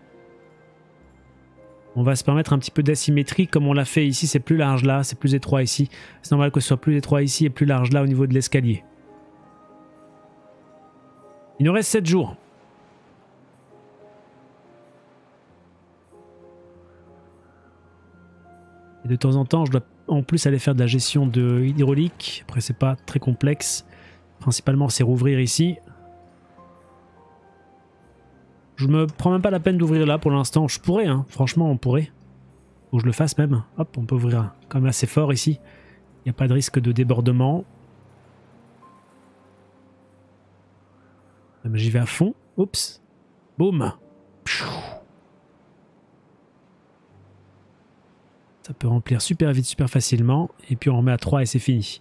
Speaker 1: On va se permettre un petit peu d'asymétrie comme on l'a fait ici, c'est plus large là, c'est plus étroit ici. C'est normal que ce soit plus étroit ici et plus large là au niveau de l'escalier. Il nous reste sept jours. Et de temps en temps, je dois en plus aller faire de la gestion de hydraulique. Après, c'est pas très complexe. Principalement, c'est rouvrir ici. Je me prends même pas la peine d'ouvrir là pour l'instant. Je pourrais, hein. Franchement, on pourrait. Faut que je le fasse même. Hop, on peut ouvrir comme là, c'est fort ici. Il n'y a pas de risque de débordement. J'y vais à fond. Oups. Boum. Ça peut remplir super vite, super facilement. Et puis on remet à trois et c'est fini.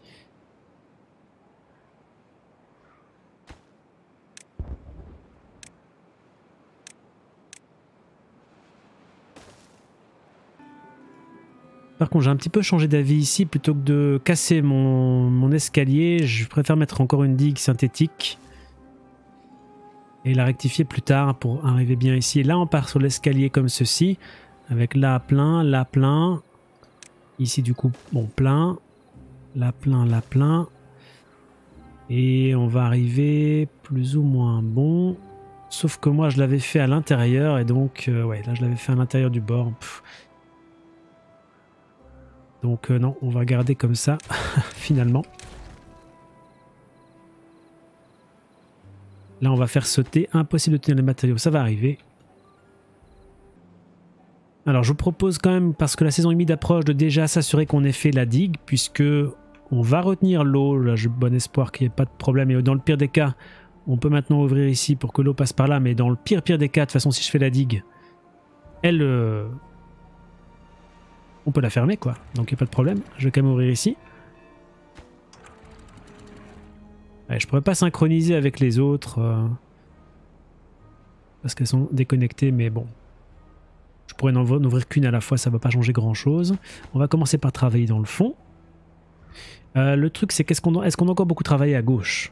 Speaker 1: Par contre, j'ai un petit peu changé d'avis ici. Plutôt que de casser mon, mon escalier, je préfère mettre encore une digue synthétique. Et la rectifier plus tard pour arriver bien ici. Et là, on part sur l'escalier comme ceci. Avec là plein, là plein. Ici, du coup, bon, plein. Là plein, là plein. Et on va arriver plus ou moins bon. Sauf que moi, je l'avais fait à l'intérieur. Et donc, euh, ouais, là, je l'avais fait à l'intérieur du bord. Pff. Donc euh, non, on va garder comme ça, finalement. Là, on va faire sauter. Impossible de tenir les matériaux, ça va arriver. Alors, je vous propose quand même, parce que la saison humide approche, de déjà s'assurer qu'on ait fait la digue, puisque on va retenir l'eau. Là, j'ai bon espoir qu'il n'y ait pas de problème. Et dans le pire des cas, on peut maintenant ouvrir ici pour que l'eau passe par là. Mais dans le pire pire des cas, de toute façon, si je fais la digue, elle... Euh, on peut la fermer, quoi. Donc, il n'y a pas de problème. Je vais quand même ouvrir ici. Ouais, je pourrais pas synchroniser avec les autres. Euh, parce qu'elles sont déconnectées, mais bon. Je pourrais n'en ouvrir qu'une à la fois, ça va pas changer grand-chose. On va commencer par travailler dans le fond. Euh, le truc, c'est qu'est-ce qu'on a, est-ce qu'on a encore beaucoup travaillé à gauche?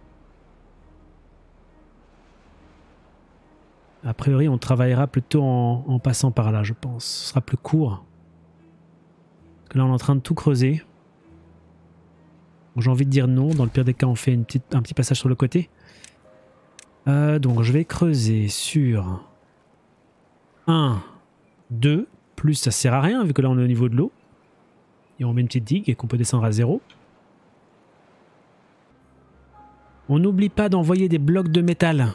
Speaker 1: A priori, on travaillera plutôt en, en passant par là, je pense. Ce sera plus court. Parce que là, on est en train de tout creuser. J'ai envie de dire non. Dans le pire des cas, on fait une petite, un petit passage sur le côté. Euh, donc, je vais creuser sur un, deux. Plus, ça sert à rien, vu que là, on est au niveau de l'eau. Et on met une petite digue et qu'on peut descendre à zéro. On n'oublie pas d'envoyer des blocs de métal.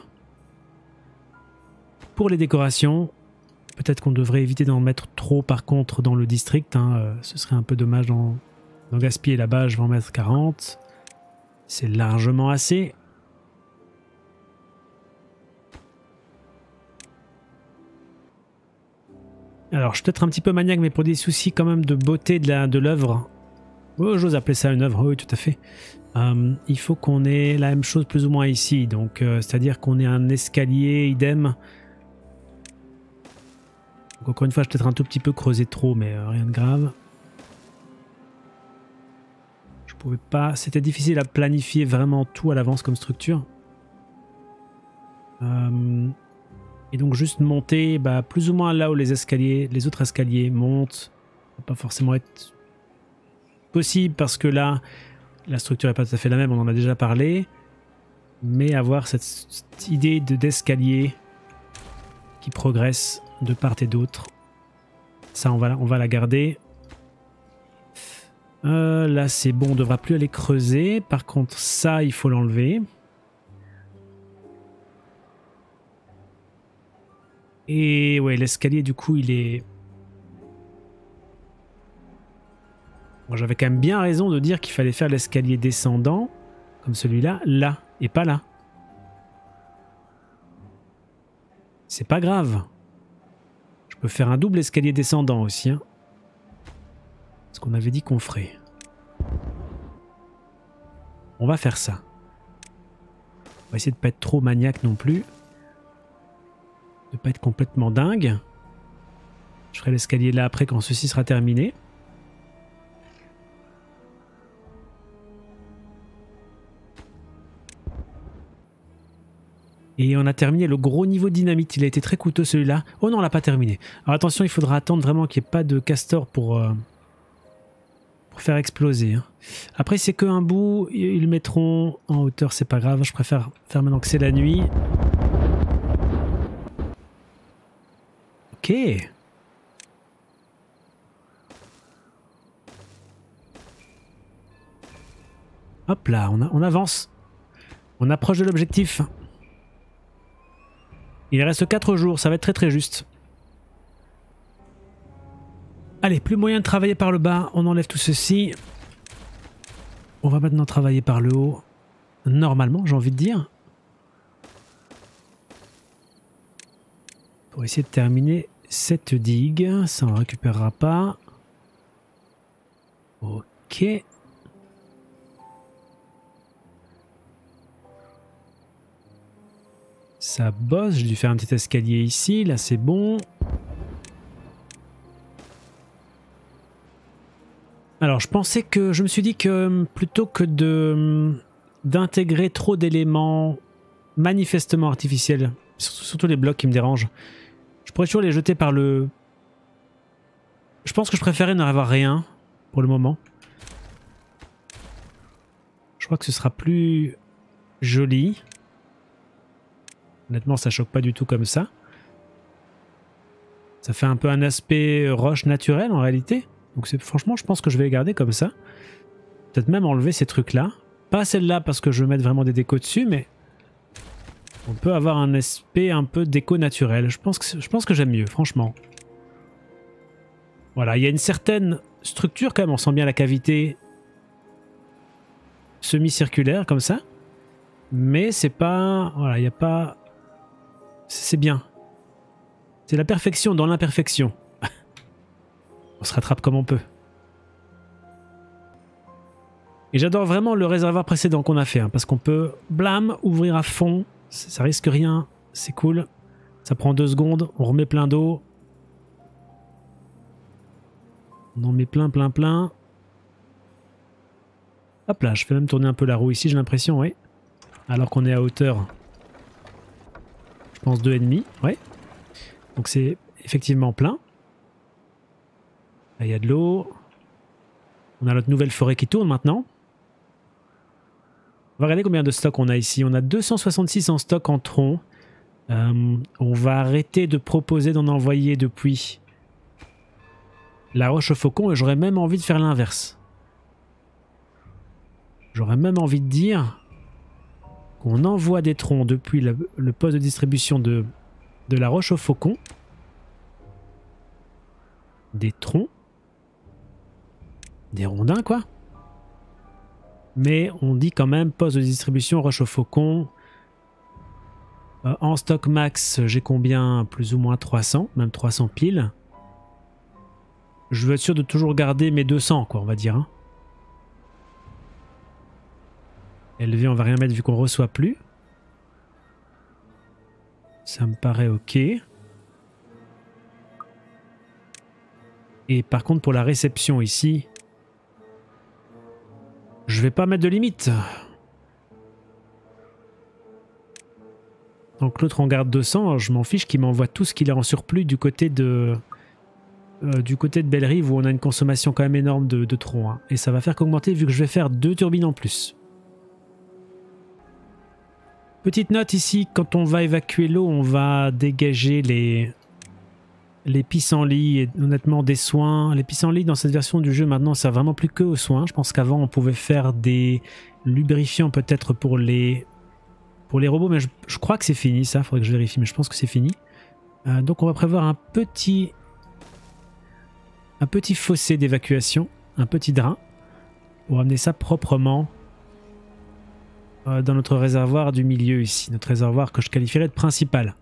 Speaker 1: Pour les décorations. Peut-être qu'on devrait éviter d'en mettre trop par contre dans le district. Hein. Euh, ce serait un peu dommage d'en gaspiller là-bas. Je vais en mettre quarante. C'est largement assez. Alors je suis peut-être un petit peu maniaque, mais pour des soucis quand même de beauté de l'œuvre. Oh, j'ose appeler ça une œuvre, oui tout à fait. Euh, il faut qu'on ait la même chose plus ou moins ici. Donc euh, c'est-à-dire qu'on ait un escalier idem. Donc, encore une fois, je vais peut-être un tout petit peu creuser trop, mais euh, rien de grave. Je pouvais pas... C'était difficile à planifier vraiment tout à l'avance comme structure. Euh, et donc juste monter bah, plus ou moins là où les escaliers, les autres escaliers montent. Ça va pas forcément être possible parce que là, la structure n'est pas tout à fait la même, on en a déjà parlé. Mais avoir cette, cette idée d'escalier qui progresse de part et d'autre. Ça, on va, on va la garder. Euh, là, c'est bon, on ne devra plus aller creuser. Par contre, ça, il faut l'enlever. Et ouais, l'escalier, du coup, il est... Bon, j'avais quand même bien raison de dire qu'il fallait faire l'escalier descendant, comme celui-là, là, et pas là. C'est pas grave. Je peux faire un double escalier descendant aussi. Hein. Ce qu'on avait dit qu'on ferait. On va faire ça. On va essayer de ne pas être trop maniaque non plus. De ne pas être complètement dingue. Je ferai l'escalier là après quand ceci sera terminé. Et on a terminé le gros niveau de dynamite. Il a été très coûteux celui-là. Oh non, on l'a pas terminé. Alors attention, il faudra attendre vraiment qu'il n'y ait pas de castor pour, euh, pour faire exploser. Hein. Après, c'est qu'un bout. Ils le mettront en hauteur, c'est pas grave. Je préfère faire maintenant que c'est la nuit. Ok. Hop là, on, a, on avance. On approche de l'objectif. Il reste quatre jours, ça va être très très juste. Allez, plus moyen de travailler par le bas, on enlève tout ceci. On va maintenant travailler par le haut. Normalement, j'ai envie de dire. Pour essayer de terminer cette digue. Ça, on ne récupérera pas. Ok. Ça bosse, j'ai dû faire un petit escalier ici, là c'est bon. Alors je pensais que, je me suis dit que plutôt que de d'intégrer trop d'éléments manifestement artificiels, surtout, surtout les blocs qui me dérangent, je pourrais toujours les jeter par le... Je pense que je préférais n'en avoir rien pour le moment. Je crois que ce sera plus joli. Honnêtement, ça choque pas du tout comme ça. Ça fait un peu un aspect roche naturelle en réalité. Donc franchement, je pense que je vais les garder comme ça. Peut-être même enlever ces trucs-là. Pas celle-là parce que je veux mettre vraiment des décos dessus, mais on peut avoir un aspect un peu déco naturel. Je pense que, je pense que j'aime mieux, franchement. Voilà, il y a une certaine structure quand même. On sent bien la cavité semi-circulaire comme ça. Mais c'est pas... Voilà, il n'y a pas... C'est bien. C'est la perfection dans l'imperfection. On se rattrape comme on peut. Et j'adore vraiment le réservoir précédent qu'on a fait, hein, parce qu'on peut, blam, ouvrir à fond. Ça risque rien, c'est cool. Ça prend deux secondes, on remet plein d'eau. On en met plein, plein, plein. Hop là, je fais même tourner un peu la roue ici, j'ai l'impression, oui. Alors qu'on est à hauteur... Je pense deux virgule cinq, ouais. Donc c'est effectivement plein. Là il y a de l'eau. On a notre nouvelle forêt qui tourne maintenant. On va regarder combien de stock on a ici. On a deux cent soixante-six en stock en tronc. Euh, on va arrêter de proposer d'en envoyer depuis la roche au faucon et j'aurais même envie de faire l'inverse. J'aurais même envie de dire... On envoie des troncs depuis le, le poste de distribution de, de la roche au faucon. Des troncs. Des rondins, quoi. Mais on dit quand même poste de distribution roche au faucon. Euh, en stock max, j'ai combien? Plus ou moins trois cents, même trois cents piles. Je veux être sûr de toujours garder mes deux cents, quoi, on va dire. Hein. Élevé, on va rien mettre vu qu'on reçoit plus. Ça me paraît ok. Et par contre pour la réception ici, je vais pas mettre de limite. Donc l'autre on garde deux cents, je m'en fiche qu'il m'envoie tout ce qu'il a en surplus du côté de euh, du côté de Belle-Rive où on a une consommation quand même énorme de, de troncs. Hein. Et ça va faire qu'augmenter vu que je vais faire deux turbines en plus. Petite note ici, quand on va évacuer l'eau, on va dégager les, les pissenlits et honnêtement des soins. Les pissenlits dans cette version du jeu maintenant, ça vraiment plus que aux soins. Je pense qu'avant on pouvait faire des lubrifiants peut-être pour les, pour les robots, mais je, je crois que c'est fini ça, faudrait que je vérifie, mais je pense que c'est fini. Euh, donc on va prévoir un petit, un petit fossé d'évacuation, un petit drain, pour amener ça proprement dans notre réservoir du milieu ici, notre réservoir que je qualifierais de principal.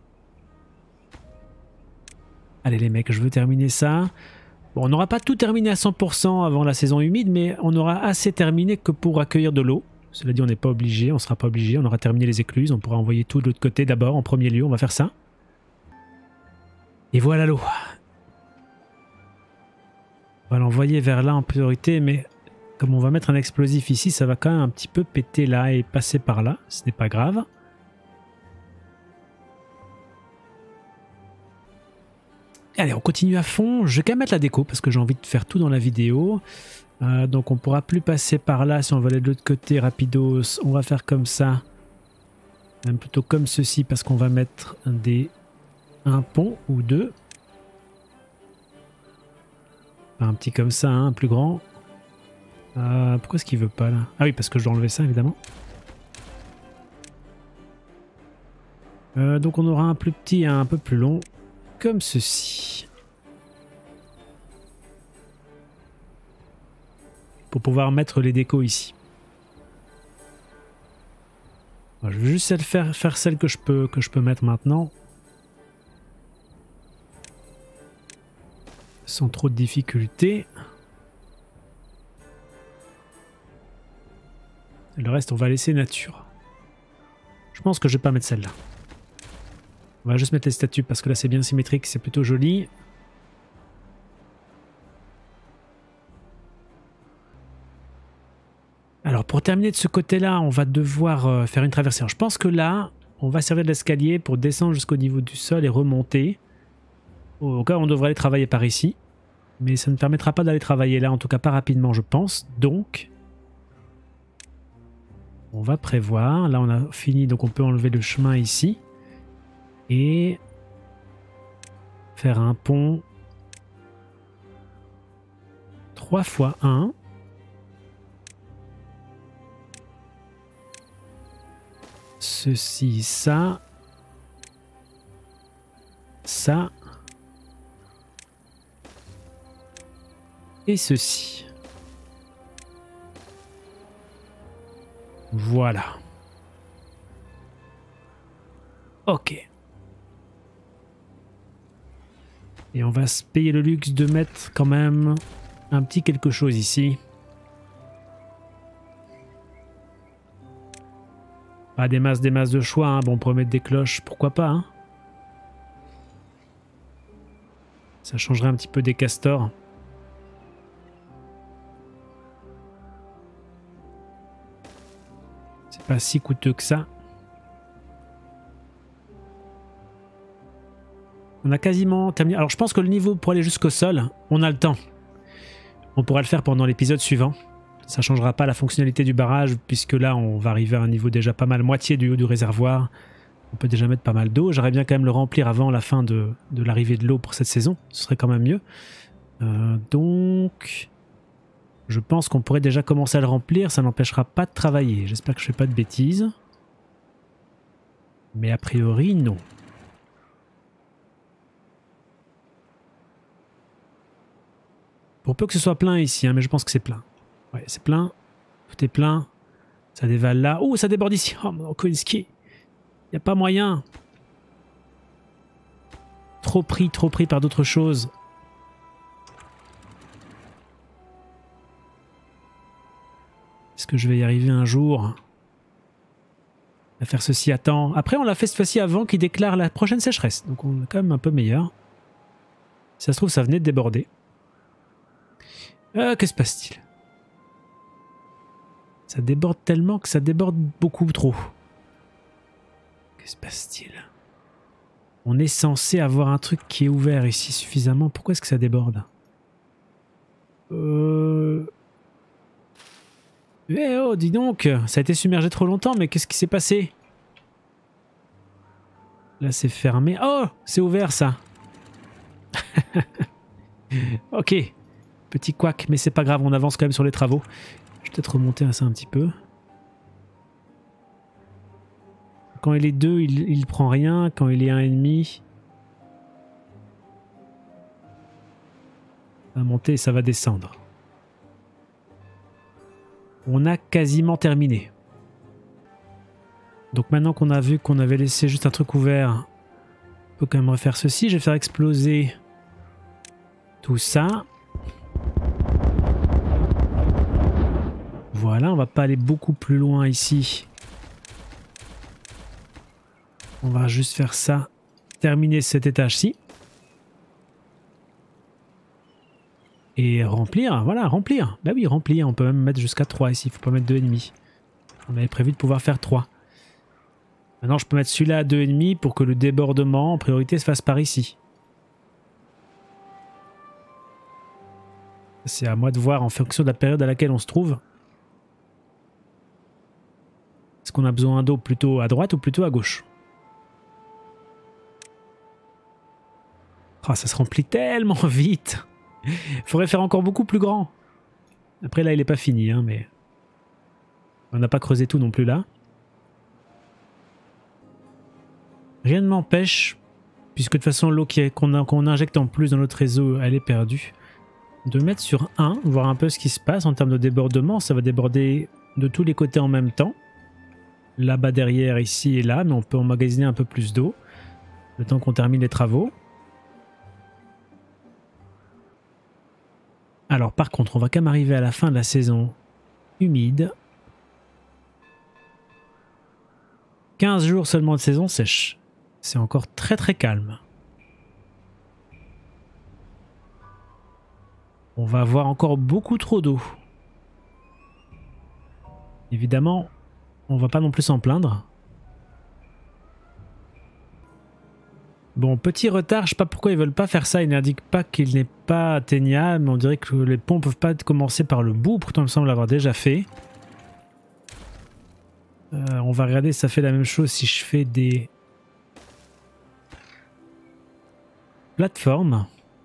Speaker 1: Allez les mecs, je veux terminer ça. Bon, on n'aura pas tout terminé à cent pour cent avant la saison humide, mais on aura assez terminé que pour accueillir de l'eau. Cela dit, on n'est pas obligé, on ne sera pas obligé, on aura terminé les écluses, on pourra envoyer tout de l'autre côté d'abord, en premier lieu, on va faire ça. Et voilà l'eau. On va l'envoyer vers là en priorité, mais... Comme on va mettre un explosif ici, ça va quand même un petit peu péter là et passer par là. Ce n'est pas grave. Allez, on continue à fond. Je vais quand même mettre la déco parce que j'ai envie de faire tout dans la vidéo. Euh, donc on ne pourra plus passer par là si on veut aller de l'autre côté rapidos. On va faire comme ça. Même plutôt comme ceci parce qu'on va mettre des, un pont ou deux. Un petit comme ça, hein, un plus grand. Euh, pourquoi est-ce qu'il veut pas là? Ah oui, parce que je dois enlever ça évidemment. Euh, donc on aura un plus petit et un peu plus long, comme ceci. Pour pouvoir mettre les décos ici. Je vais juste faire, faire celle que je peux, que je peux mettre maintenant. Sans trop de difficultés. Et le reste, on va laisser nature. Je pense que je vais pas mettre celle-là. On va juste mettre les statues parce que là, c'est bien symétrique, c'est plutôt joli. Alors, pour terminer de ce côté-là, on va devoir euh, faire une traversée. Alors, je pense que là, on va servir de l'escalier pour descendre jusqu'au niveau du sol et remonter. Au cas où on devrait aller travailler par ici. Mais ça ne permettra pas d'aller travailler là, en tout cas pas rapidement, je pense. Donc, on va prévoir. Là, on a fini, donc on peut enlever le chemin ici. Et faire un pont trois fois un. Ceci, ça. Ça. Et ceci. Voilà. Ok. Et on va se payer le luxe de mettre quand même un petit quelque chose ici. Pas des masses, des masses de choix. Hein. Bon, on pourrait mettre des cloches, pourquoi pas. Hein. Ça changerait un petit peu des castors. C'est pas si coûteux que ça. On a quasiment terminé. Alors je pense que le niveau pour aller jusqu'au sol, on a le temps. On pourra le faire pendant l'épisode suivant. Ça ne changera pas la fonctionnalité du barrage, puisque là on va arriver à un niveau déjà pas mal, moitié du haut du réservoir. On peut déjà mettre pas mal d'eau. J'aimerais bien quand même le remplir avant la fin de, de l'arrivée de l'eau pour cette saison. Ce serait quand même mieux. Euh, donc, je pense qu'on pourrait déjà commencer à le remplir. Ça n'empêchera pas de travailler. J'espère que je ne fais pas de bêtises. Mais a priori, non. Pour peu que ce soit plein ici, hein, mais je pense que c'est plein. Ouais, c'est plein. Tout est plein. Ça dévale là. Oh, ça déborde ici. Oh, mon Koinski. Il n'y a pas moyen. Trop pris, trop pris par d'autres choses. Est-ce que je vais y arriver un jour à faire ceci à temps? Après, on l'a fait cette fois-ci avant qu'il déclare la prochaine sécheresse. Donc on est quand même un peu meilleur. Si ça se trouve, ça venait de déborder. Euh, que se passe-t-il? Ça déborde tellement que ça déborde beaucoup trop. Que se passe-t-il? On est censé avoir un truc qui est ouvert ici suffisamment. Pourquoi est-ce que ça déborde? Euh... Eh oh, dis donc, ça a été submergé trop longtemps, mais qu'est-ce qui s'est passé? Là, c'est fermé. Oh, c'est ouvert, ça. Ok. Petit couac, mais c'est pas grave, on avance quand même sur les travaux. Je vais peut-être remonter à ça un petit peu. Quand il est deux, il, il prend rien. Quand il est un et demi, ça va monter et ça va descendre. On a quasiment terminé. Donc maintenant qu'on a vu qu'on avait laissé juste un truc ouvert, on peut quand même refaire ceci. Je vais faire exploser tout ça. Voilà, on va pas aller beaucoup plus loin ici. On va juste faire ça, terminer cet étage-ci. Et remplir, voilà, remplir. Bah oui, remplir, on peut même mettre jusqu'à trois ici, il faut pas mettre deux virgule cinq. On avait prévu de pouvoir faire trois. Maintenant, je peux mettre celui-là à deux virgule cinq pour que le débordement, en priorité, se fasse par ici. C'est à moi de voir en fonction de la période à laquelle on se trouve. Est-ce qu'on a besoin d'eau plutôt à droite ou plutôt à gauche? Oh, ça se remplit tellement vite. Il faudrait faire encore beaucoup plus grand. Après là il est pas fini, hein, mais on n'a pas creusé tout non plus là. Rien ne m'empêche, puisque de toute façon l'eau qu'on qu'on injecte en plus dans notre réseau, elle est perdue, de mettre sur un, voir un peu ce qui se passe en termes de débordement. Ça va déborder de tous les côtés en même temps. Là-bas derrière, ici et là, mais on peut emmagasiner un peu plus d'eau, le temps qu'on termine les travaux. Alors par contre, on va quand même arriver à la fin de la saison humide. quinze jours seulement de saison sèche. C'est encore très très calme. On va avoir encore beaucoup trop d'eau. Évidemment, on va pas non plus s'en plaindre. Bon, petit retard, je sais pas pourquoi ils veulent pas faire ça. Ils n'indiquent pas qu'il n'est pas atteignable. On dirait que les ponts peuvent pas commencer par le bout. Pourtant, il me semble l'avoir déjà fait. Euh, on va regarder si ça fait la même chose si je fais des plateformes.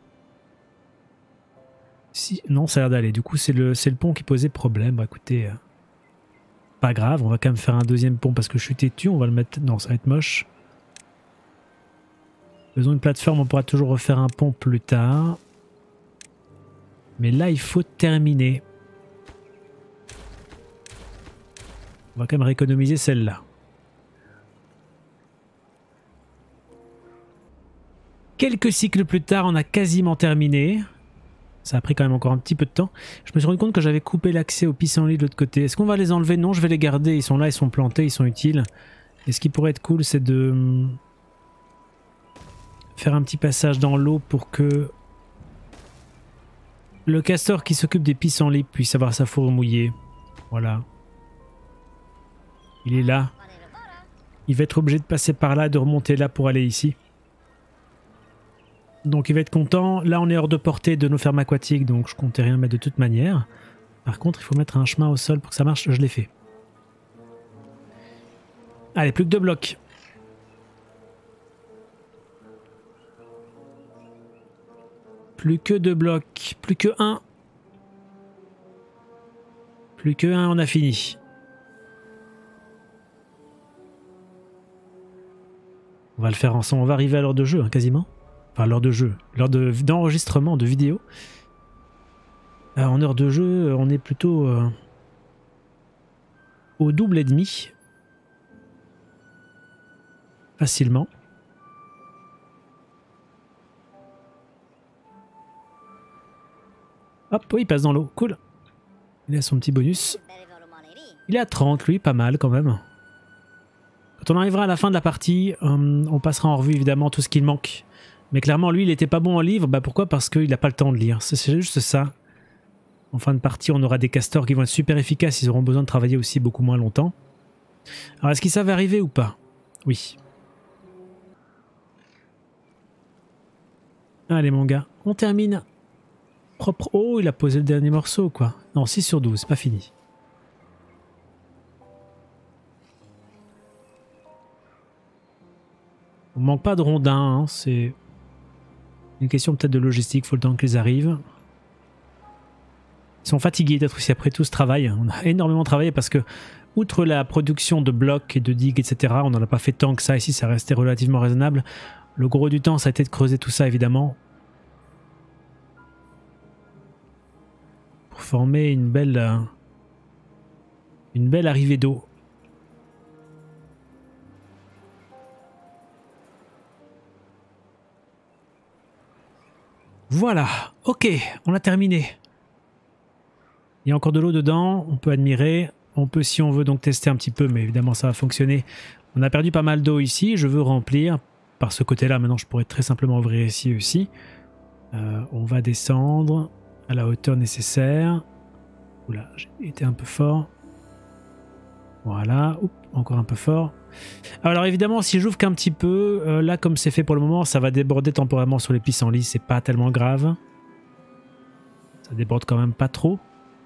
Speaker 1: Si... Non, ça a l'air d'aller. Du coup, c'est le, c'est le pont qui posait problème. Bah, écoutez, euh, pas grave. On va quand même faire un deuxième pont parce que je suis têtu. On va le mettre... Non, ça va être moche. Faisons une plateforme. On pourra toujours refaire un pont plus tard. Mais là, il faut terminer. On va quand même rééconomiser celle-là. Quelques cycles plus tard, on a quasiment terminé. Ça a pris quand même encore un petit peu de temps. Je me suis rendu compte que j'avais coupé l'accès aux pissenlits de l'autre côté. Est-ce qu'on va les enlever? Non, je vais les garder. Ils sont là, ils sont plantés, ils sont utiles. Et ce qui pourrait être cool, c'est de faire un petit passage dans l'eau pour que le castor qui s'occupe des pissenlits puisse avoir sa fourrure mouillée. Voilà. Il est là. Il va être obligé de passer par là, de remonter là pour aller ici. Donc il va être content. Là on est hors de portée de nos fermes aquatiques, donc je comptais rien mettre de toute manière. Par contre il faut mettre un chemin au sol pour que ça marche, je l'ai fait. Allez, plus que deux blocs. Plus que deux blocs. Plus que un. Plus que un, on a fini. On va le faire ensemble, on va arriver à l'heure de jeu, hein, quasiment. Enfin, l'heure de jeu, l'heure d'enregistrement de, de vidéo. Alors, en heure de jeu, on est plutôt euh, au double et demi. Facilement. Hop, oui, il passe dans l'eau, cool. Il a son petit bonus. Il est à trente, lui, pas mal quand même. Quand on arrivera à la fin de la partie, euh, on passera en revue évidemment tout ce qu'il manque. Mais clairement, lui, il n'était pas bon en livre. Bah pourquoi? Parce qu'il n'a pas le temps de lire. C'est juste ça. En fin de partie, on aura des castors qui vont être super efficaces. Ils auront besoin de travailler aussi beaucoup moins longtemps. Alors, est-ce qu'ils savent arriver ou pas? Oui. Allez, mon gars, on termine. Propre. Oh, il a posé le dernier morceau, quoi. Non, six sur douze, c'est pas fini. On manque pas de rondins, hein, c'est une question peut-être de logistique, il faut le temps qu'ils arrivent. Ils sont fatigués d'être aussi après tout ce travail. On a énormément travaillé parce que, outre la production de blocs et de digues, et cetera, on n'en a pas fait tant que ça. Ici, ça restait relativement raisonnable. Le gros du temps, ça a été de creuser tout ça, évidemment. Pour former une belle, euh, une belle arrivée d'eau. Voilà, ok, on a terminé. Il y a encore de l'eau dedans, on peut admirer. On peut, si on veut, donc tester un petit peu, mais évidemment ça va fonctionner. On a perdu pas mal d'eau ici, je veux remplir par ce côté-là. Maintenant, je pourrais très simplement ouvrir ici aussi. Euh, on va descendre à la hauteur nécessaire. Oula, j'ai été un peu fort. Voilà, oups, encore un peu fort. Alors évidemment, si j'ouvre qu'un petit peu, euh, là comme c'est fait pour le moment, ça va déborder temporairement sur les pissenlits, c'est pas tellement grave. Ça déborde quand même pas trop.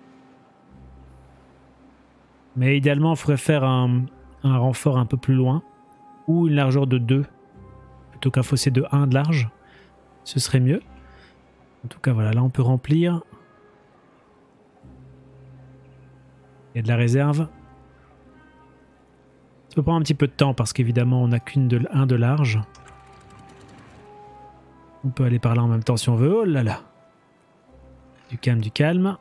Speaker 1: Mais idéalement, il faudrait faire un, un renfort un peu plus loin, ou une largeur de deux, plutôt qu'un fossé de un de large. Ce serait mieux. En tout cas, voilà, là on peut remplir. Il y a de la réserve. Ça peut prendre un petit peu de temps parce qu'évidemment on n'a qu'une de, un de large. On peut aller par là en même temps si on veut. Oh là là. Du calme, du calme.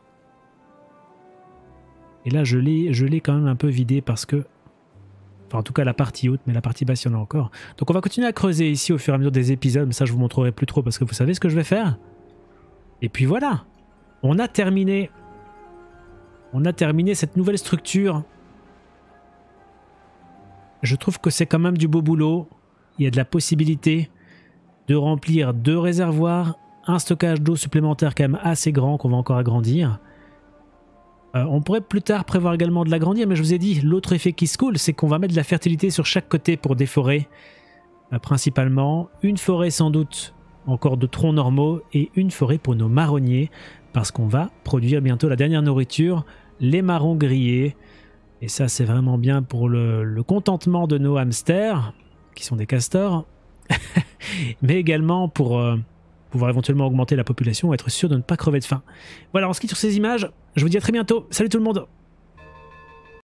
Speaker 1: Et là je l'ai je l'ai quand même un peu vidé parce que... Enfin en tout cas la partie haute, mais la partie basse il y en a encore. Donc on va continuer à creuser ici au fur et à mesure des épisodes. Mais ça je vous montrerai plus trop parce que vous savez ce que je vais faire. Et puis voilà. On a terminé. On a terminé cette nouvelle structure. Je trouve que c'est quand même du beau boulot. Il y a de la possibilité de remplir deux réservoirs, un stockage d'eau supplémentaire quand même assez grand qu'on va encore agrandir. Euh, on pourrait plus tard prévoir également de l'agrandir, mais je vous ai dit, l'autre effet qui se coule, c'est qu'on va mettre de la fertilité sur chaque côté pour des forêts, euh, principalement. Une forêt sans doute encore de troncs normaux et une forêt pour nos marronniers, parce qu'on va produire bientôt la dernière nourriture, les marrons grillés. Et ça, c'est vraiment bien pour le, le contentement de nos hamsters, qui sont des castors, mais également pour euh, pouvoir éventuellement augmenter la population, être sûr de ne pas crever de faim. Voilà, on se quitte sur ces images. Je vous dis à très bientôt. Salut tout le monde!